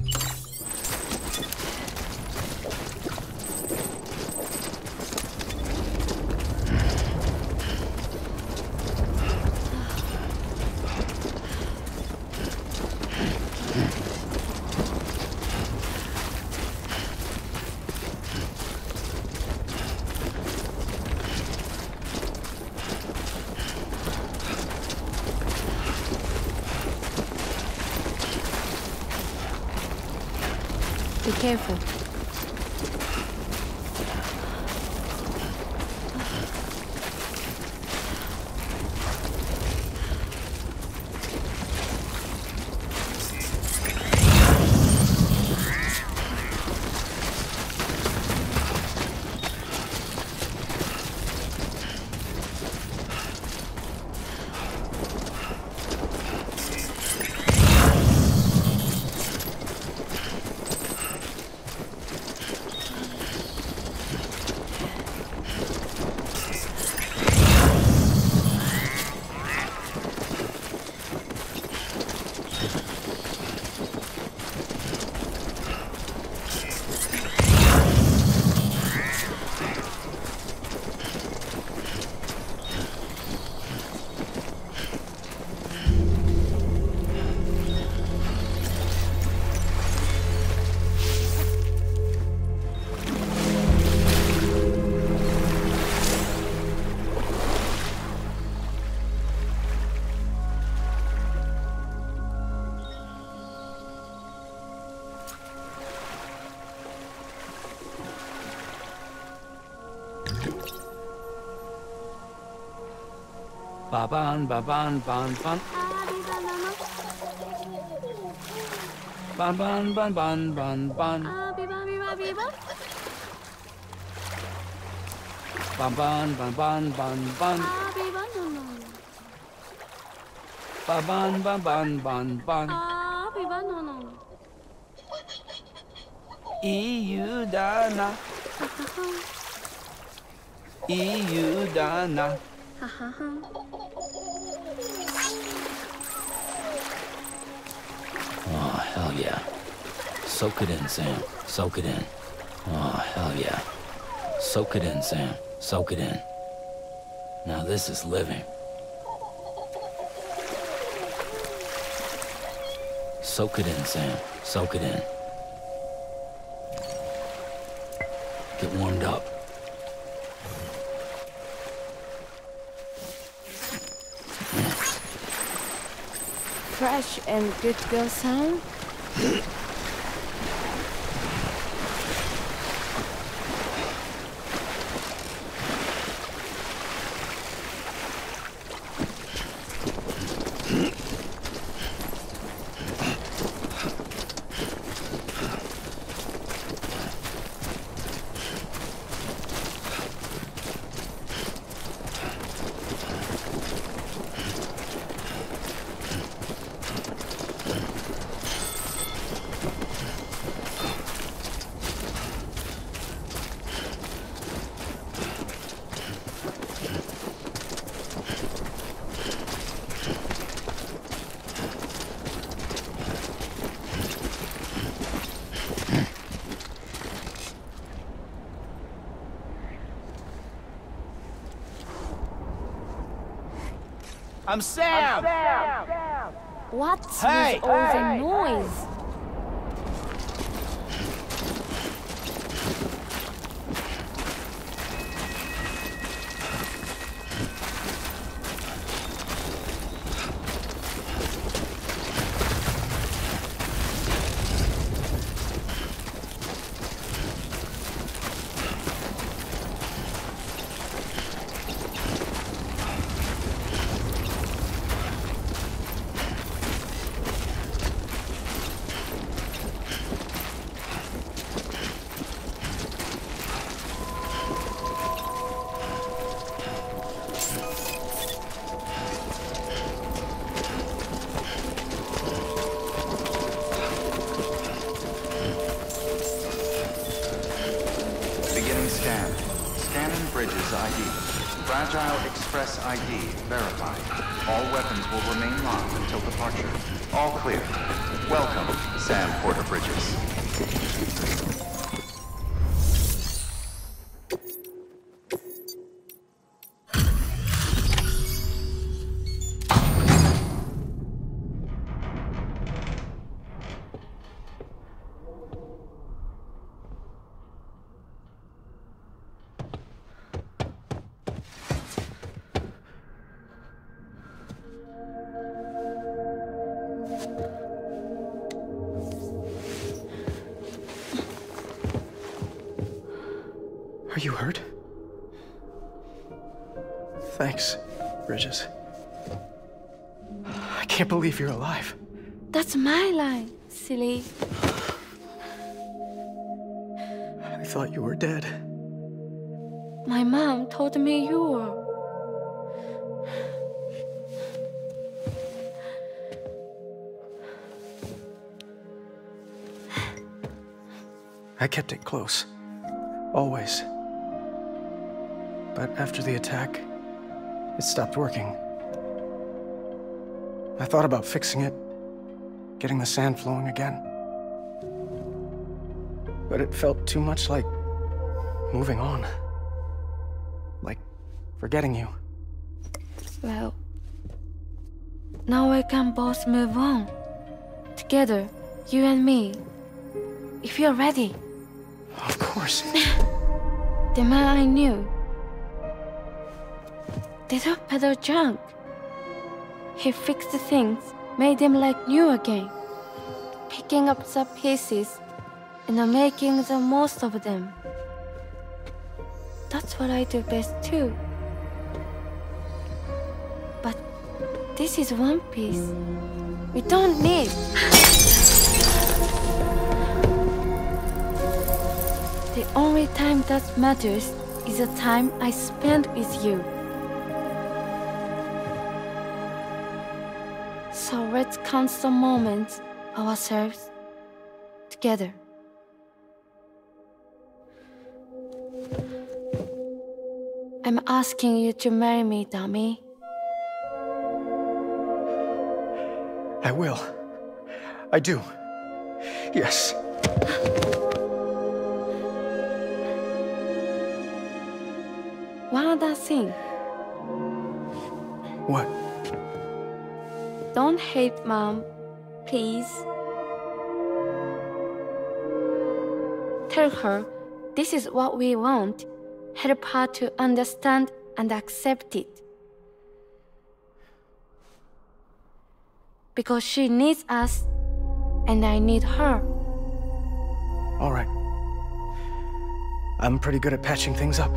Be careful. ba ban ba ban ban ban. Ban ban ban ban ban ban. Ban ban ban ban ban ban. Ban ban ban ban ban ban. 이유다나 이유다나. Oh, hell yeah. Soak it in, Sam. Soak it in. Oh, hell yeah. Soak it in, Sam. Soak it in. Now this is living. Soak it in, Sam. Soak it in. Get warmed up. Fresh and good girl sound? I'm Sam! I'm Sam. What's hey, with all hey, the noise? Scan. Scanning Bridges I D. Fragile Express I D verified. All weapons will remain locked until departure. All clear. Welcome, Sam Porter Bridges. Are you hurt? Thanks, Bridges. I can't believe you're alive. That's my line, silly. I thought you were dead. My mom told me you were. I kept it close. Always. But after the attack, it stopped working. I thought about fixing it, getting the sand flowing again. But it felt too much like moving on. Like forgetting you. Well, now we can both move on. Together, you and me. If you're ready. Of course. The man I knew. Didn't peddle junk. He fixed things, made them like new again. Picking up the pieces and making the most of them. That's what I do best too. But This is One Piece. We don't need. The only time that matters is the time I spend with you. So let's count some moments ourselves together. I'm asking you to marry me, dummy. I will. I do. Yes. One other thing. What? Don't hate Mom, please. Tell her this is what we want. Help her to understand and accept it. Because she needs us, and I need her. All right. I'm pretty good at patching things up.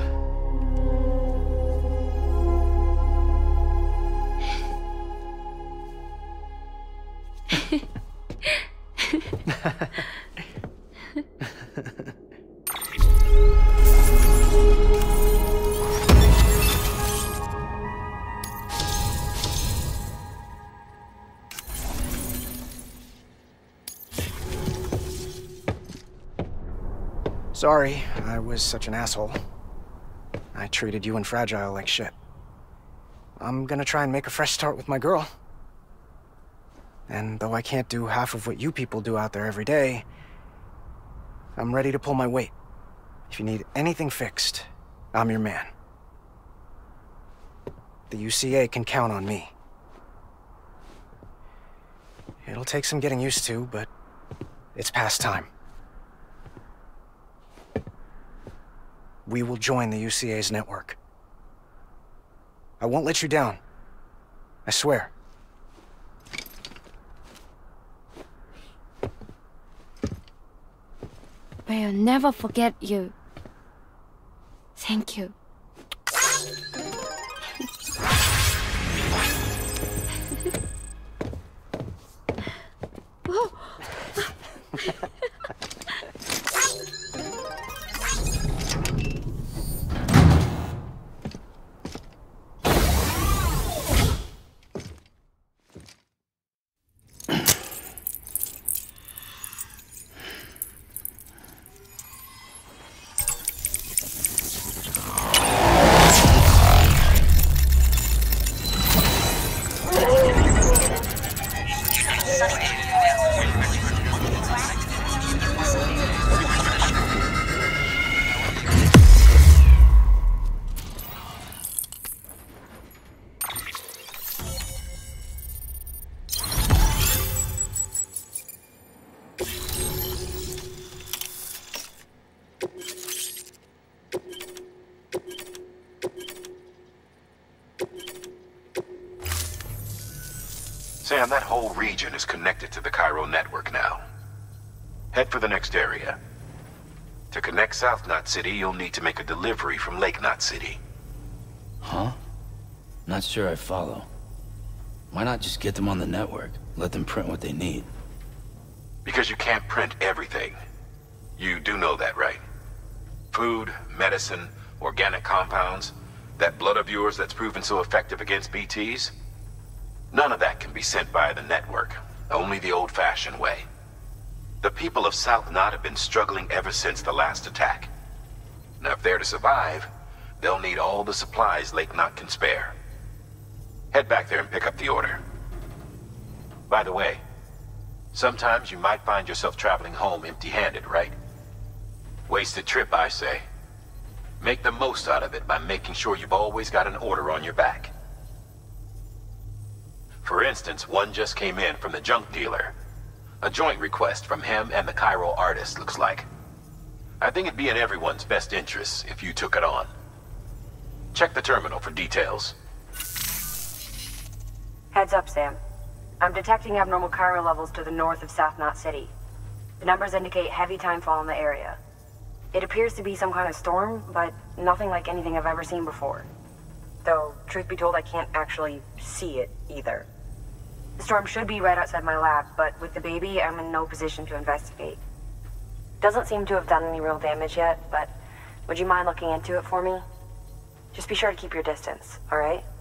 Sorry, I was such an asshole. I treated you and Fragile like shit. I'm gonna try and make a fresh start with my girl. And though I can't do half of what you people do out there every day, I'm ready to pull my weight. If you need anything fixed, I'm your man. The U C A can count on me. It'll take some getting used to, but it's past time. We will join the U C A's network. I won't let you down. I swear. We'll never forget you. Thank you. Sam, that whole region is connected to the Cairo network now. Head for the next area. To connect South Knot City, you'll need to make a delivery from Lake Knot City. Huh? Not sure I follow. Why not just get them on the network? Let them print what they need. Because you can't print everything. You do know that, right? Food, medicine, organic compounds, that blood of yours that's proven so effective against B Ts? None of that can be sent via the network, only the old-fashioned way. The people of South Knot have been struggling ever since the last attack. Now, if they're to survive, they'll need all the supplies Lake Knot can spare. Head back there and pick up the order. By the way, sometimes you might find yourself traveling home empty-handed, right? Wasted trip, I say. Make the most out of it by making sure you've always got an order on your back. For instance, one just came in from the junk dealer. A joint request from him and the Cairo artist, looks like. I think it'd be in everyone's best interest if you took it on. Check the terminal for details. Heads up, Sam. I'm detecting abnormal Cairo levels to the north of South Knot City. The numbers indicate heavy timefall in the area. It appears to be some kind of storm, but nothing like anything I've ever seen before. Though, truth be told, I can't actually see it either. The storm should be right outside my lab, but with the baby, I'm in no position to investigate. Doesn't seem to have done any real damage yet, but would you mind looking into it for me? Just be sure to keep your distance, all right?